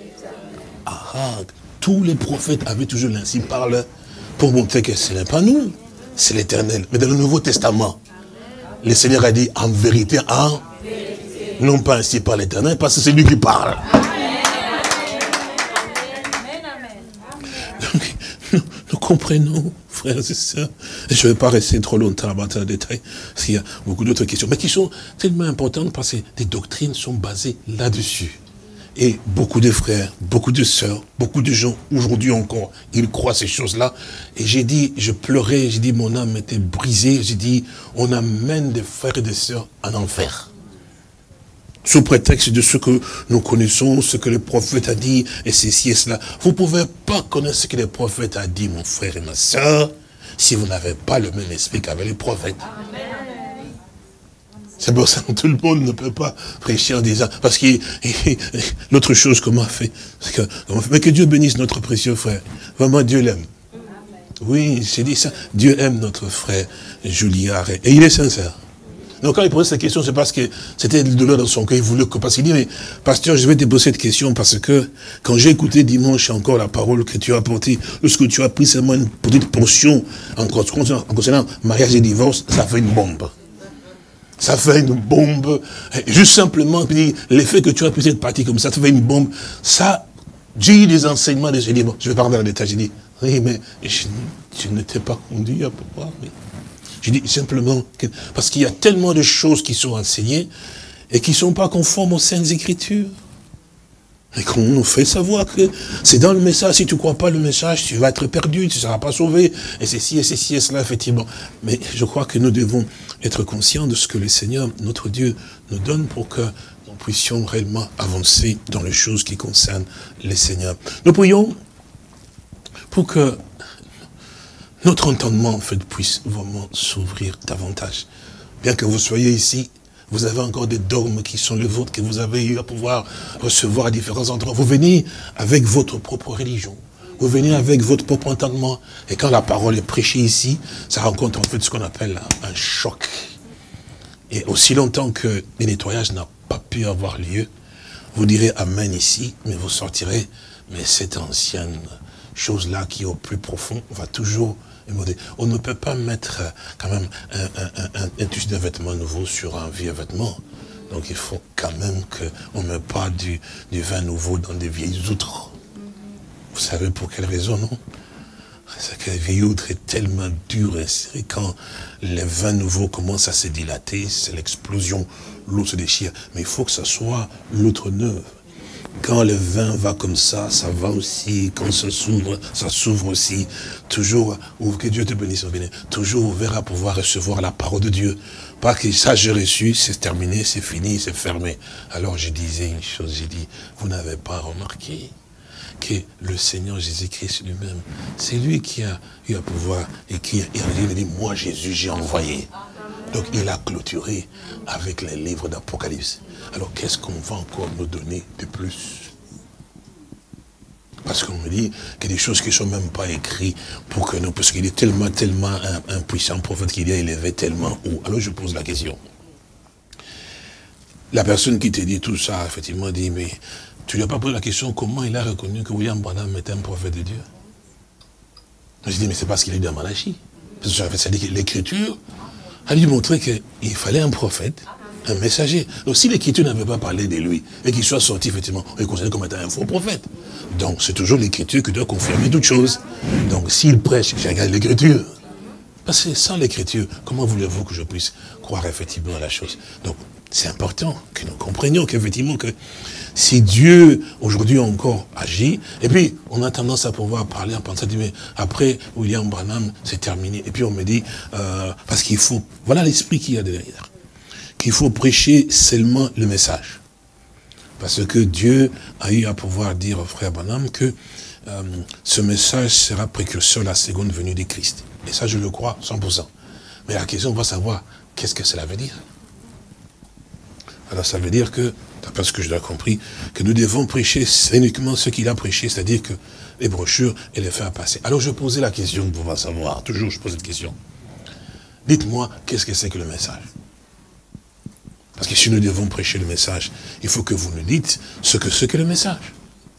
Tous les prophètes avaient toujours l'ainsi parle pour montrer que ce n'est pas nous, c'est l'Éternel. Mais dans le Nouveau Testament, le Seigneur a dit en vérité, non pas ainsi par l'Éternel, parce que c'est lui qui parle. Donc, nous comprenons, frères et sœurs. Je ne vais pas rester trop longtemps dans le détail, parce qu'il y a beaucoup d'autres questions, mais qui sont tellement importantes parce que des doctrines sont basées là-dessus. Et beaucoup de frères, beaucoup de sœurs, beaucoup de gens, aujourd'hui encore, ils croient ces choses-là. Et j'ai dit, je pleurais, j'ai dit, mon âme était brisée. J'ai dit, on amène des frères et des sœurs en enfer. Sous prétexte de ce que nous connaissons, ce que le prophète a dit, et ceci et cela. Vous ne pouvez pas connaître ce que le prophète a dit, mon frère et ma sœur, si vous n'avez pas le même esprit qu'avec les prophètes. C'est pour ça que tout le monde ne peut pas prêcher en disant, parce que l'autre chose qu'on m'a fait, mais que Dieu bénisse notre précieux frère. Vraiment, Dieu l'aime. Oui, j'ai dit ça. Dieu aime notre frère Juliard, et il est sincère. Donc quand il posait cette question, c'est parce que c'était le douleur dans son cœur, il voulait que, parce qu'il dit, mais pasteur, je vais te poser cette question parce que quand j'ai écouté dimanche encore la parole que tu as apportée, lorsque tu as pris seulement une petite portion en concernant mariage et divorce, ça fait une bombe. Ça fait une bombe. Juste simplement, l'effet que tu as pris cette partie comme ça, ça fait une bombe. Ça, j'ai eu des enseignements, j'ai dit, bon, je vais pas rentrer dans le détail, j'ai dit, oui, mais je ne t'ai pas conduit à pouvoir, mais... Je dis simplement, parce qu'il y a tellement de choses qui sont enseignées et qui ne sont pas conformes aux Saintes Écritures. Et qu'on nous fait savoir que c'est dans le message, si tu ne crois pas le message, tu vas être perdu, tu ne seras pas sauvé, et ceci, et cela, effectivement. Mais je crois que nous devons être conscients de ce que le Seigneur, notre Dieu, nous donne pour que nous puissions réellement avancer dans les choses qui concernent le Seigneur. Nous prions pour que notre entendement, en fait, puisse vraiment s'ouvrir davantage. Bien que vous soyez ici, vous avez encore des dogmes qui sont les vôtres, que vous avez eu à pouvoir recevoir à différents endroits. Vous venez avec votre propre religion. Vous venez avec votre propre entendement. Et quand la parole est prêchée ici, ça rencontre en fait ce qu'on appelle un choc. Et aussi longtemps que le nettoyage n'a pas pu avoir lieu, vous direz Amen ici, mais vous sortirez, mais cette ancienne chose-là qui est au plus profond va toujours On ne peut pas mettre quand même un tissu de vêtements nouveau sur un vieux vêtement. Donc il faut quand même qu'on ne met pas du vin nouveau dans des vieilles outres. Vous savez pour quelle raison, non? C'est que la vieille outre est tellement dure et serrée, quand les vins nouveaux commencent à se dilater, c'est l'explosion, l'eau se déchire. Mais il faut que ça soit l'outre neuve. Quand le vin va comme ça va aussi. Quand ça s'ouvre aussi. Toujours, que Dieu te bénisse, toujours ouvert à pouvoir recevoir la parole de Dieu. Pas que ça j'ai reçu, c'est terminé, c'est fini, c'est fermé. Alors je disais une chose, j'ai dit, vous n'avez pas remarqué que le Seigneur Jésus-Christ lui-même, c'est lui qui a eu à pouvoir écrire. Et il a dit, moi Jésus, j'ai envoyé. Donc il a clôturé avec les livres d'Apocalypse. Alors qu'est-ce qu'on va encore nous donner de plus? Parce qu'on me dit qu'il y a des choses qui ne sont même pas écrites pour que nous, parce qu'il est tellement un puissant prophète qu'il est élevé tellement haut. Alors je pose la question. La personne qui te dit tout ça, effectivement, dit, mais tu ne lui as pas posé la question comment il a reconnu que William Branham était un prophète de Dieu? Je dis, mais c'est parce qu'il est dans Malachie. Parce que ça dit que l'Écriture a lui montré qu'il fallait un prophète, un messager. Donc si l'Écriture n'avait pas parlé de lui, et qu'il soit sorti, effectivement, on est considéré comme étant un faux prophète. Donc c'est toujours l'Écriture qui doit confirmer toute chose. Donc s'il prêche, je regarde l'Écriture. Parce que sans l'Écriture, comment voulez-vous que je puisse croire effectivement à la chose? Donc c'est important que nous comprenions qu'effectivement, que si Dieu aujourd'hui encore agit, et puis on a tendance à pouvoir parler en pensant, mais après William Branham, c'est terminé. Et puis on me dit, parce qu'il faut, voilà l'esprit qu'il y a derrière, qu'il faut prêcher seulement le message. Parce que Dieu a eu à pouvoir dire au frère Branham que ce message sera précurseur de la seconde venue de Christ. Et ça, je le crois 100%. Mais la question, on va savoir, qu'est-ce que cela veut dire? Alors ça veut dire que, d'après ce que je l'ai compris, que nous devons prêcher uniquement ce qu'il a prêché, c'est-à-dire que les brochures et les faire passer. Alors je posais la question pour pouvoir savoir, toujours je pose cette question. Dites-moi, qu'est-ce que c'est que le message? Parce que si nous devons prêcher le message, il faut que vous nous dites ce que c'est que le message.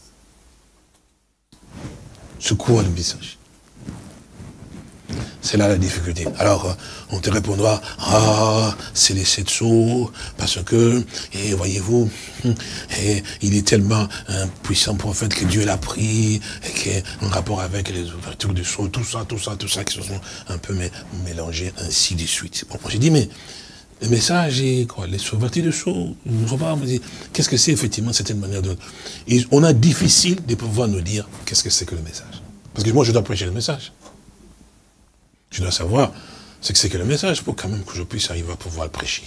C'est quoi le message? C'est là la difficulté. Alors, on te répondra, c'est les 7 sceaux, parce que, et voyez-vous, il est tellement un puissant prophète que Dieu l'a pris, et qui est en rapport avec les ouvertures du sceau, tout ça, qui se sont un peu mélangés, ainsi de suite. Bon, j'ai dit, mais le message est quoi? Les ouvertures du sceau, qu'est-ce que c'est effectivement cette manière de... Et on a difficile de pouvoir nous dire qu'est-ce que c'est que le message. Parce que moi, je dois prêcher le message. Je dois savoir ce que c'est que le message pour quand même que je puisse arriver à pouvoir le prêcher.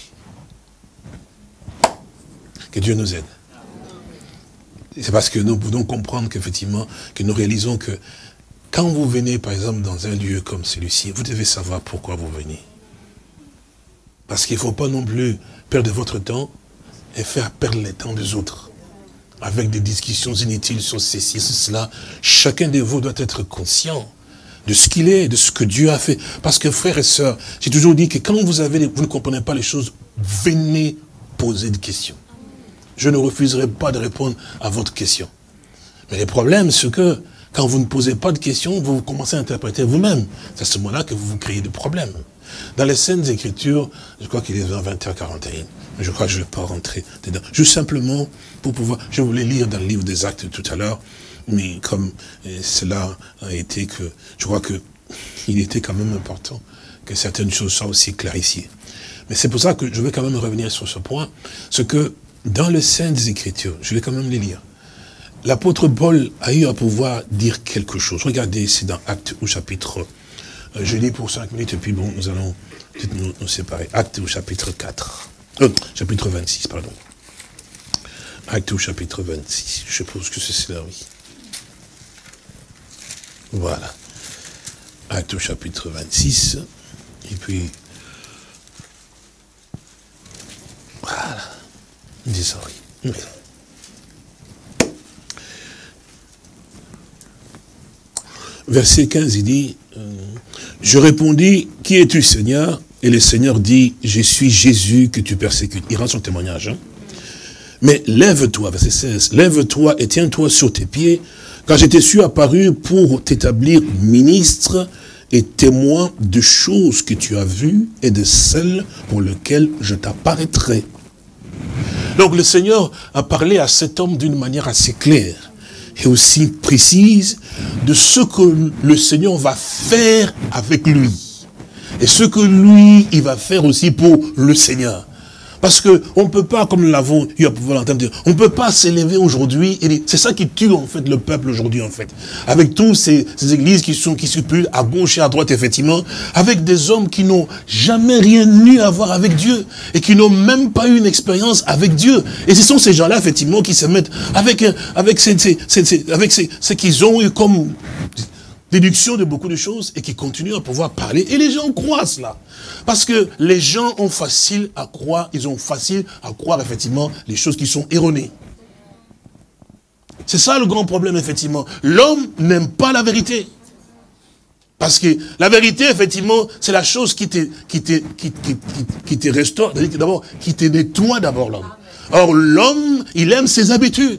Que Dieu nous aide. C'est parce que nous pouvons comprendre qu'effectivement, que nous réalisons que quand vous venez, par exemple, dans un lieu comme celui-ci, vous devez savoir pourquoi vous venez. Parce qu'il ne faut pas non plus perdre votre temps et faire perdre le temps des autres. Avec des discussions inutiles sur ceci, sur cela. Chacun de vous doit être conscient de ce qu'il est, de ce que Dieu a fait. Parce que frères et sœurs, j'ai toujours dit que quand vous ne comprenez pas les choses, venez poser des questions. Je ne refuserai pas de répondre à votre question. Mais le problème, c'est que quand vous ne posez pas de questions, vous commencez à interpréter vous-même. C'est à ce moment-là que vous vous créez des problèmes. Dans les Saintes Écritures, je crois qu'il est vers 20h41, mais je crois que je ne vais pas rentrer dedans. Juste simplement pour pouvoir... Je voulais lire dans le livre des Actes tout à l'heure, mais comme cela a été que... Je crois qu'il était quand même important que certaines choses soient aussi clarifiées. Mais c'est pour ça que je vais quand même revenir sur ce point. Ce que dans les Saintes Écritures, je vais quand même les lire. L'apôtre Paul a eu à pouvoir dire quelque chose. Regardez, c'est dans Actes au chapitre... je lis pour 5 minutes et puis bon, nous allons nous séparer. Actes au chapitre 4. Chapitre 26, pardon. Actes au chapitre 26. Je suppose que c'est cela, oui. Voilà. Actes au chapitre 26. Et puis... Voilà. Dis ça, oui. Verset 15, il dit, je répondis, qui es-tu, Seigneur? Et le Seigneur dit, je suis Jésus que tu persécutes. Il rend son témoignage. Hein? Mais lève-toi, verset 16, lève-toi et tiens-toi sur tes pieds, car je t'ai su apparu pour t'établir ministre et témoin de choses que tu as vues et de celles pour lesquelles je t'apparaîtrai. Donc le Seigneur a parlé à cet homme d'une manière assez claire et aussi précise de ce que le Seigneur va faire avec lui. Et ce que lui, il va faire aussi pour le Seigneur. Parce que on ne peut pas, comme nous l'avons eu à pouvoir l'entendre dire, on ne peut pas s'élever aujourd'hui, et c'est ça qui tue en fait le peuple aujourd'hui en fait. Avec tous ces églises qui circulent à gauche et à droite effectivement, avec des hommes qui n'ont jamais rien eu à voir avec Dieu, et qui n'ont même pas eu une expérience avec Dieu. Et ce sont ces gens-là effectivement qui se mettent avec ce qu'ils ont eu comme déduction de beaucoup de choses et qui continuent à pouvoir parler. Et les gens croient cela. Parce que les gens ont facile à croire, ils ont facile à croire effectivement les choses qui sont erronées. C'est ça le grand problème effectivement. L'homme n'aime pas la vérité. Parce que la vérité effectivement, c'est la chose qui te restaure, d'abord, qui te nettoie d'abord l'homme. Or l'homme, il aime ses habitudes.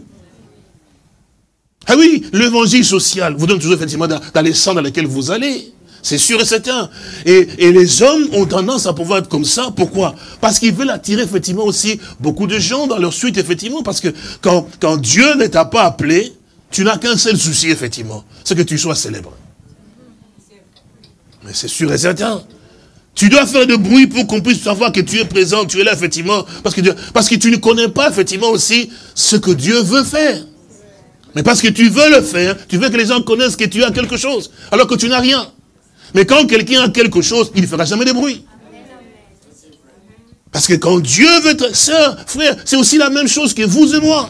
Ah oui, l'évangile social vous donne toujours effectivement dans les sens dans lesquels vous allez. C'est sûr et certain. Et les hommes ont tendance à pouvoir être comme ça. Pourquoi? Parce qu'ils veulent attirer effectivement aussi beaucoup de gens dans leur suite, effectivement. Parce que quand Dieu ne t'a pas appelé, tu n'as qu'un seul souci, effectivement. C'est que tu sois célèbre. Mais c'est sûr et certain. Tu dois faire de bruit pour qu'on puisse savoir que tu es présent, tu es là, effectivement. Parce que tu ne connais pas, effectivement, aussi ce que Dieu veut faire. Mais parce que tu veux le faire, tu veux que les gens connaissent que tu as quelque chose, alors que tu n'as rien. Mais quand quelqu'un a quelque chose, il ne fera jamais de bruit. Parce que quand Dieu veut être sœur, frère, c'est aussi la même chose que vous et moi.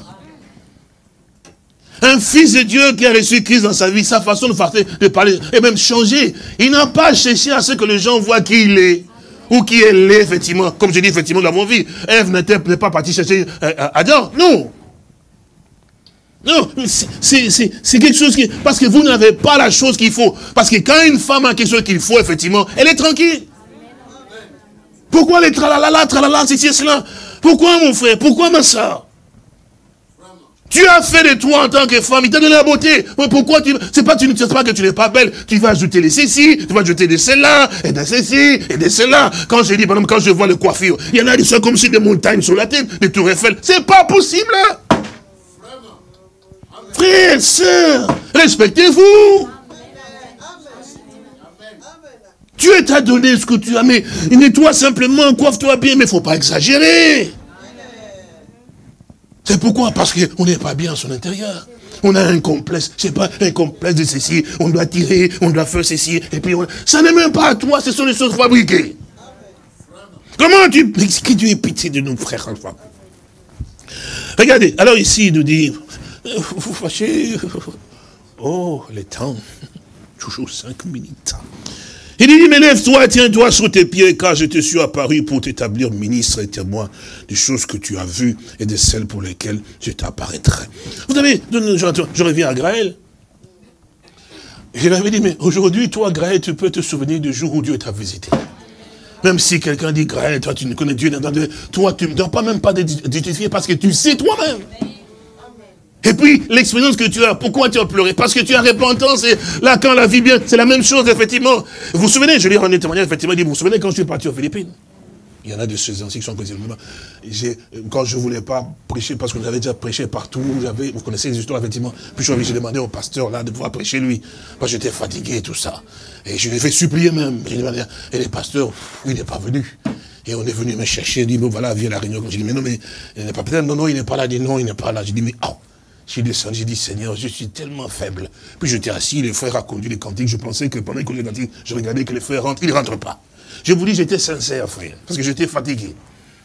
Un fils de Dieu qui a reçu Christ dans sa vie, sa façon de parler, et même changer, il n'a pas cherché à ce que les gens voient qui il est. Ou qui elle est, effectivement. Comme je dis, effectivement, dans mon vie. Ève n'est pas partie chercher Adam. Non. Non, c'est quelque chose qui... Parce que vous n'avez pas la chose qu'il faut. Parce que quand une femme a quelque chose qu'il faut, effectivement, elle est tranquille. Pourquoi les tralala, c'est cela? Pourquoi mon frère? Pourquoi ma soeur? Tu as fait de toi en tant que femme, il t'a donné la beauté. Mais pourquoi tu... C'est pas que tu n'es pas belle. Tu vas ajouter les ceci, tu vas ajouter de cela, et de ceci, et de cela. Quand je dis, par exemple, quand je vois les coiffures, il y en a qui sont comme si des montagnes sur la tête, des tours Eiffel. C'est pas possible. Frères, sœurs, respectez-vous. Dieu t'a donné ce que tu as, mais nettoie simplement, coiffe-toi bien, mais il ne faut pas exagérer. C'est pourquoi? Parce qu'on n'est pas bien à son intérieur. On a un complexe, je sais pas, un complexe de ceci, on doit tirer, on doit faire ceci, et puis ça n'est même pas à toi, ce sont les choses fabriquées. Comment tu... Que Dieu ait pitié de nous, frères. Regardez, alors ici, il nous dit... Vous fâchez. Oh, les temps. Toujours 5 minutes. Il dit, mais lève-toi, tiens-toi sur tes pieds, car je te suis apparu pour t'établir ministre et témoin des choses que tu as vues et de celles pour lesquelles je t'apparaîtrai. Vous savez, je reviens à Graël. Je lui avais dit, mais aujourd'hui, toi, Graël, tu peux te souvenir du jour où Dieu t'a visité. Même si quelqu'un dit, Graël, toi, tu ne connais Dieu, toi, tu ne dois pas même pas justifier parce que tu sais toi-même. Et puis, l'expérience que tu as, pourquoi tu as pleuré? Parce que tu as repentance, et là, quand la vie vient, c'est la même chose, effectivement. Vous vous souvenez, je lui ai rendu témoignage, effectivement, il dit, vous vous souvenez quand je suis parti aux Philippines? Il y en a de ces anciens qui sont connus. Quand je ne voulais pas prêcher, parce que j'avais déjà prêché partout, vous connaissez les histoires, effectivement. Puis j'ai demandé au pasteur, là, de pouvoir prêcher lui. Parce que j'étais fatigué et tout ça. Et je lui ai fait supplier même. Et le pasteur, il n'est pas venu. Et on est venu me chercher, il dit, bon, voilà, viens à la réunion. J'ai dit, mais non, mais il n'est pas peut-être, non, il n'est pas là. Il dit, non, il n'est pas là. J'ai dit, mais oh. J'ai descendu, j'ai dit, Seigneur, je suis tellement faible. Puis j'étais assis, les frères a conduit les cantiques. Je pensais que pendant qu'ils conduisaient les cantiques, je regardais que les frères rentrent. Ils ne rentrent pas. Je vous dis, j'étais sincère, frère, parce que j'étais fatigué.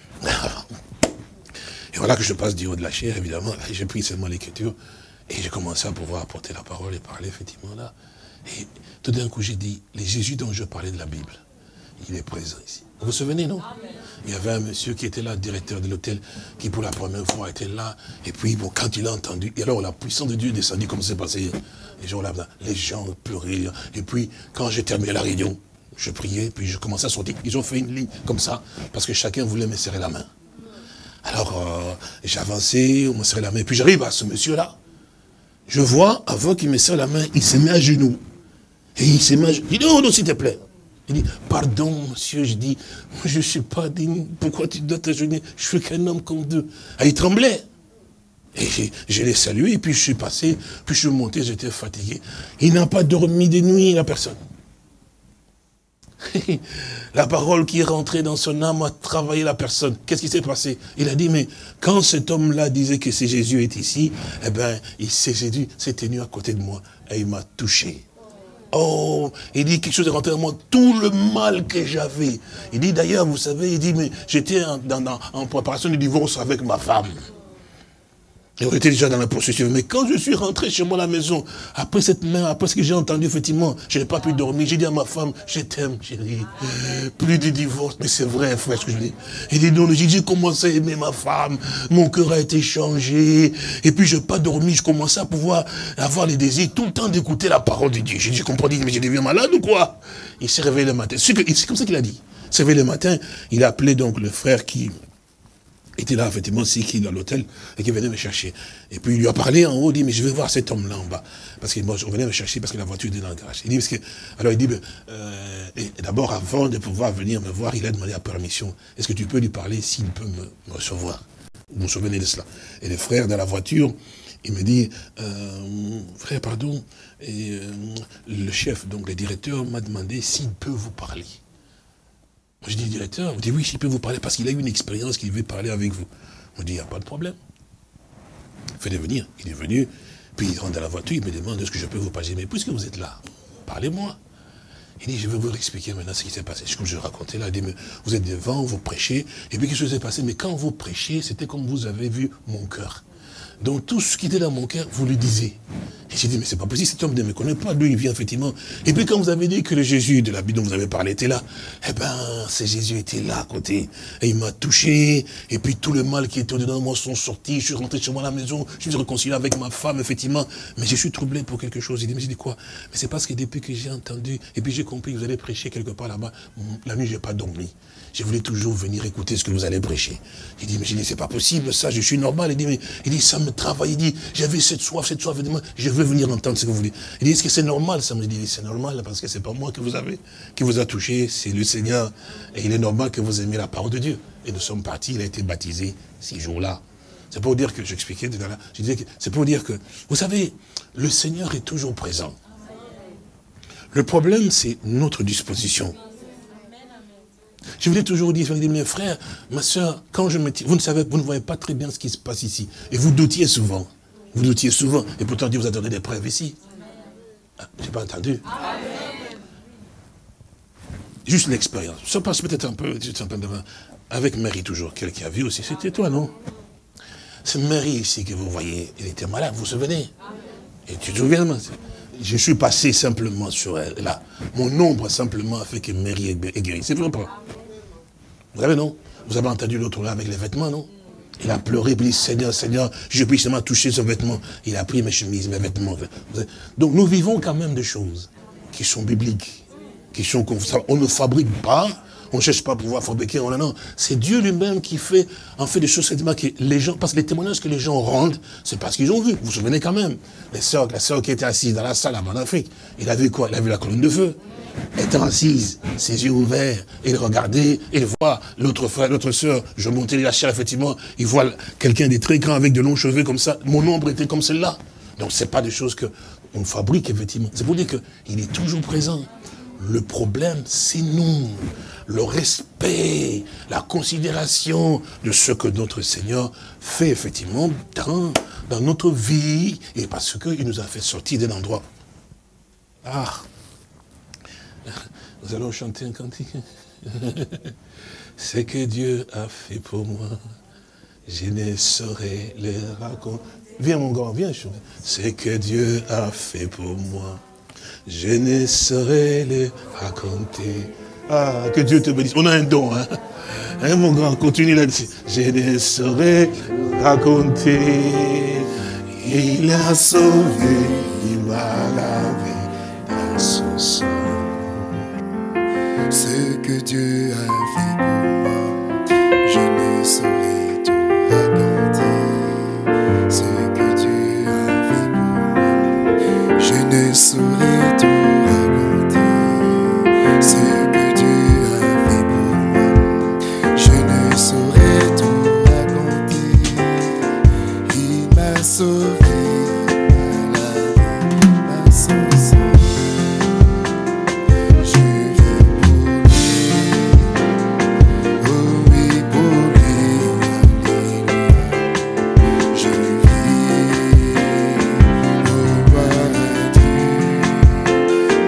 Et voilà que je passe du haut de la chair, évidemment. J'ai pris seulement l'écriture et j'ai commencé à pouvoir apporter la parole et parler, effectivement, là. Et tout d'un coup, j'ai dit, les Jésus dont je parlais de la Bible, il est présent ici. Vous vous souvenez, non? Il y avait un monsieur qui était là, directeur de l'hôtel, qui pour la première fois était là. Et puis, bon, quand il a entendu, et alors la puissance de Dieu est descendue, comme c'est passé. Les gens là, les gens pleuraient. Et puis, quand j'ai terminé la réunion, je priais, puis je commençais à sortir. Ils ont fait une ligne comme ça, parce que chacun voulait me serrer la main. Alors, j'ai avancé, on me serrait la main. Puis j'arrive à ce monsieur-là. Je vois, avant qu'il me serre la main, il se met à genoux. Et il s'est mis, je dis, non, non, s'il te plaît. Il dit, pardon, monsieur, je dis, je ne suis pas digne, pourquoi tu dois t'agenouiller? Je suis qu'un homme comme deux. Ah, il tremblait. Et je l'ai salué, et puis je suis passé, puis je suis monté, j'étais fatigué. Il n'a pas dormi de nuit, la personne. La parole qui est rentrée dans son âme a travaillé la personne. Qu'est-ce qui s'est passé? Il a dit, mais quand cet homme-là disait que c'est Jésus est ici, eh bien, Jésus s'est tenu à côté de moi, et il m'a touché. Oh, il dit quelque chose est rentré en moi, tout le mal que j'avais. Il dit d'ailleurs, vous savez, il dit, mais j'étais en préparation du divorce avec ma femme. Et on était déjà dans la processus. Mais quand je suis rentré chez moi à la maison, après cette main, après ce que j'ai entendu, effectivement, je n'ai pas pu dormir. J'ai dit à ma femme, je t'aime, chérie. Plus de divorce. Mais c'est vrai, frère, ce que je dis. Il dit, non, j'ai commencé à aimer ma femme. Mon cœur a été changé. Et puis, je n'ai pas dormi. Je commençais à pouvoir avoir les désirs tout le temps d'écouter la parole de Dieu. J'ai dit, je comprends, mais je deviens malade ou quoi? Il s'est réveillé le matin. C'est comme ça qu'il a dit. Il s'est réveillé le matin. Il a appelé donc le frère qui était là, effectivement, qui dans l'hôtel, et qui venait me chercher. Et puis il lui a parlé en haut, il dit, mais je vais voir cet homme-là en bas. Parce que moi, je venais me chercher parce que la voiture était dans le garage. Il dit, alors il dit, et d'abord, avant de pouvoir venir me voir, il a demandé la permission. Est-ce que tu peux lui parler s'il peut me recevoir? Vous vous souvenez de cela? Et le frère dans la voiture, il me dit, frère, pardon, et le chef, donc le directeur, m'a demandé s'il peut vous parler. Moi, je dis, directeur, vous dites, oui, s'il peut vous parler, parce qu'il a eu une expérience qu'il veut parler avec vous. On dit, il n'y a pas de problème. Faites-le venir. Il est venu, puis il rentre dans la voiture, il me demande, est-ce que je peux vous parler? Mais puisque vous êtes là, parlez-moi. Il dit, je vais vous expliquer maintenant ce qui s'est passé. Comme je racontais là, il dit, mais vous êtes devant, vous prêchez, et puis quelque chose s'est passé, mais quand vous prêchez, c'était comme vous avez vu mon cœur. Donc tout ce qui était dans mon cœur, vous lui disiez. Et j'ai dit, mais c'est pas possible, cet homme ne me connaît pas, lui il vient effectivement. Et puis quand vous avez dit que le Jésus de la Bible dont vous avez parlé était là, eh ben, ce Jésus était là à côté. Et il m'a touché, et puis tout le mal qui était dedans de moi sont sortis, je suis rentré chez moi à la maison, je me suis réconcilié avec ma femme, effectivement. Mais je suis troublé pour quelque chose. Il dit, mais j'ai dit quoi? Mais c'est parce que depuis que j'ai entendu, et puis j'ai compris que vous allez prêcher quelque part là-bas, la nuit j'ai pas dormi. Je voulais toujours venir écouter ce que vous allez prêcher. Il dit, mais j'ai dit, c'est pas possible, ça, je suis normal. Il dit, ça me travaille. Il dit, j'avais cette soif, je veux venir entendre ce que vous dites. Il dit, est-ce que c'est normal? Ça me dit, c'est normal, parce que c'est pas moi qui vous a touché, c'est le Seigneur. Et il est normal que vous aimiez la parole de Dieu. Et nous sommes partis, il a été baptisé ces jours-là. C'est pour dire que, j'expliquais tout à l'heure, je disais que, c'est pour dire que, vous savez, le Seigneur est toujours présent. Le problème, c'est notre disposition. Je voulais toujours dire, mes frères, ma soeur, quand je me dis, vous ne voyez pas très bien ce qui se passe ici. Et vous doutiez souvent. Vous doutiez souvent. Et pourtant, Dieu vous a donné des preuves ici. Ah, j'ai pas entendu. Amen. Juste l'expérience. Ça passe peut-être un peu avec Marie toujours. Quelqu'un a vu aussi. C'était toi, non? C'est Marie ici que vous voyez. Elle était malade, vous vous souvenez? Et tu te souviens? Je suis passé simplement sur elle, là. Mon ombre simplement a fait que Marie est guérie. C'est vrai pas? Vous savez, non? Vous avez entendu l'autre là avec les vêtements, non? Il a pleuré, puis il dit, Seigneur, Seigneur, je puis seulement toucher ce vêtement. Il a pris mes chemises, mes vêtements. Donc nous vivons quand même des choses qui sont bibliques, qui sont, on ne fabrique pas, on ne cherche pas à pouvoir fabriquer, non. C'est Dieu lui-même qui fait, en fait, des choses que les gens, parce que les témoignages que les gens rendent, c'est parce qu'ils ont vu. Vous vous souvenez quand même. La sœur qui était assise dans la salle en Afrique, il a vu quoi? Il a vu la colonne de feu. Étant assise, ses yeux ouverts, il regardait, il voit l'autre frère, l'autre sœur, je montais la chair, effectivement, il voit quelqu'un de très grand avec de longs cheveux comme ça, mon ombre était comme celle-là. Donc c'est pas des choses qu'on fabrique, effectivement. C'est pour dire qu'il est toujours présent. Le problème, c'est nous. Le respect, la considération de ce que notre Seigneur fait, effectivement, dans notre vie, et parce qu'il nous a fait sortir d'un endroit. Ah! Nous allons chanter un cantique. Ce que Dieu a fait pour moi, je ne saurais le raconter. Viens mon grand, viens. Ce que Dieu a fait pour moi, je ne saurais le raconter. Ah, que Dieu te bénisse. On a un don, hein. Hein, mon grand, continue là-dessus. Je ne saurais raconter. Il a sauvé, il m'a lavé dans son sang. Ce que Dieu a fait pour moi, je ne saurais tout raconter. Ce que Dieu a fait pour moi, je ne saurais tout raconter.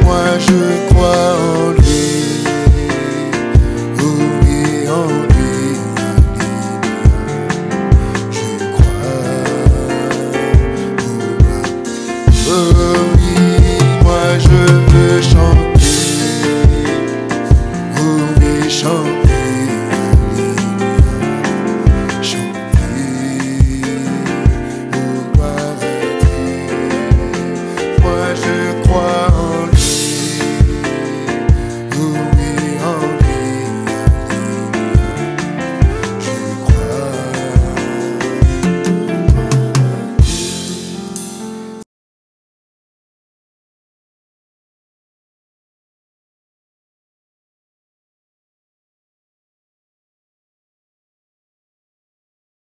moi je crois en lui. Oh oui, en lui. Je crois. Oh oui, moi je veux chanter.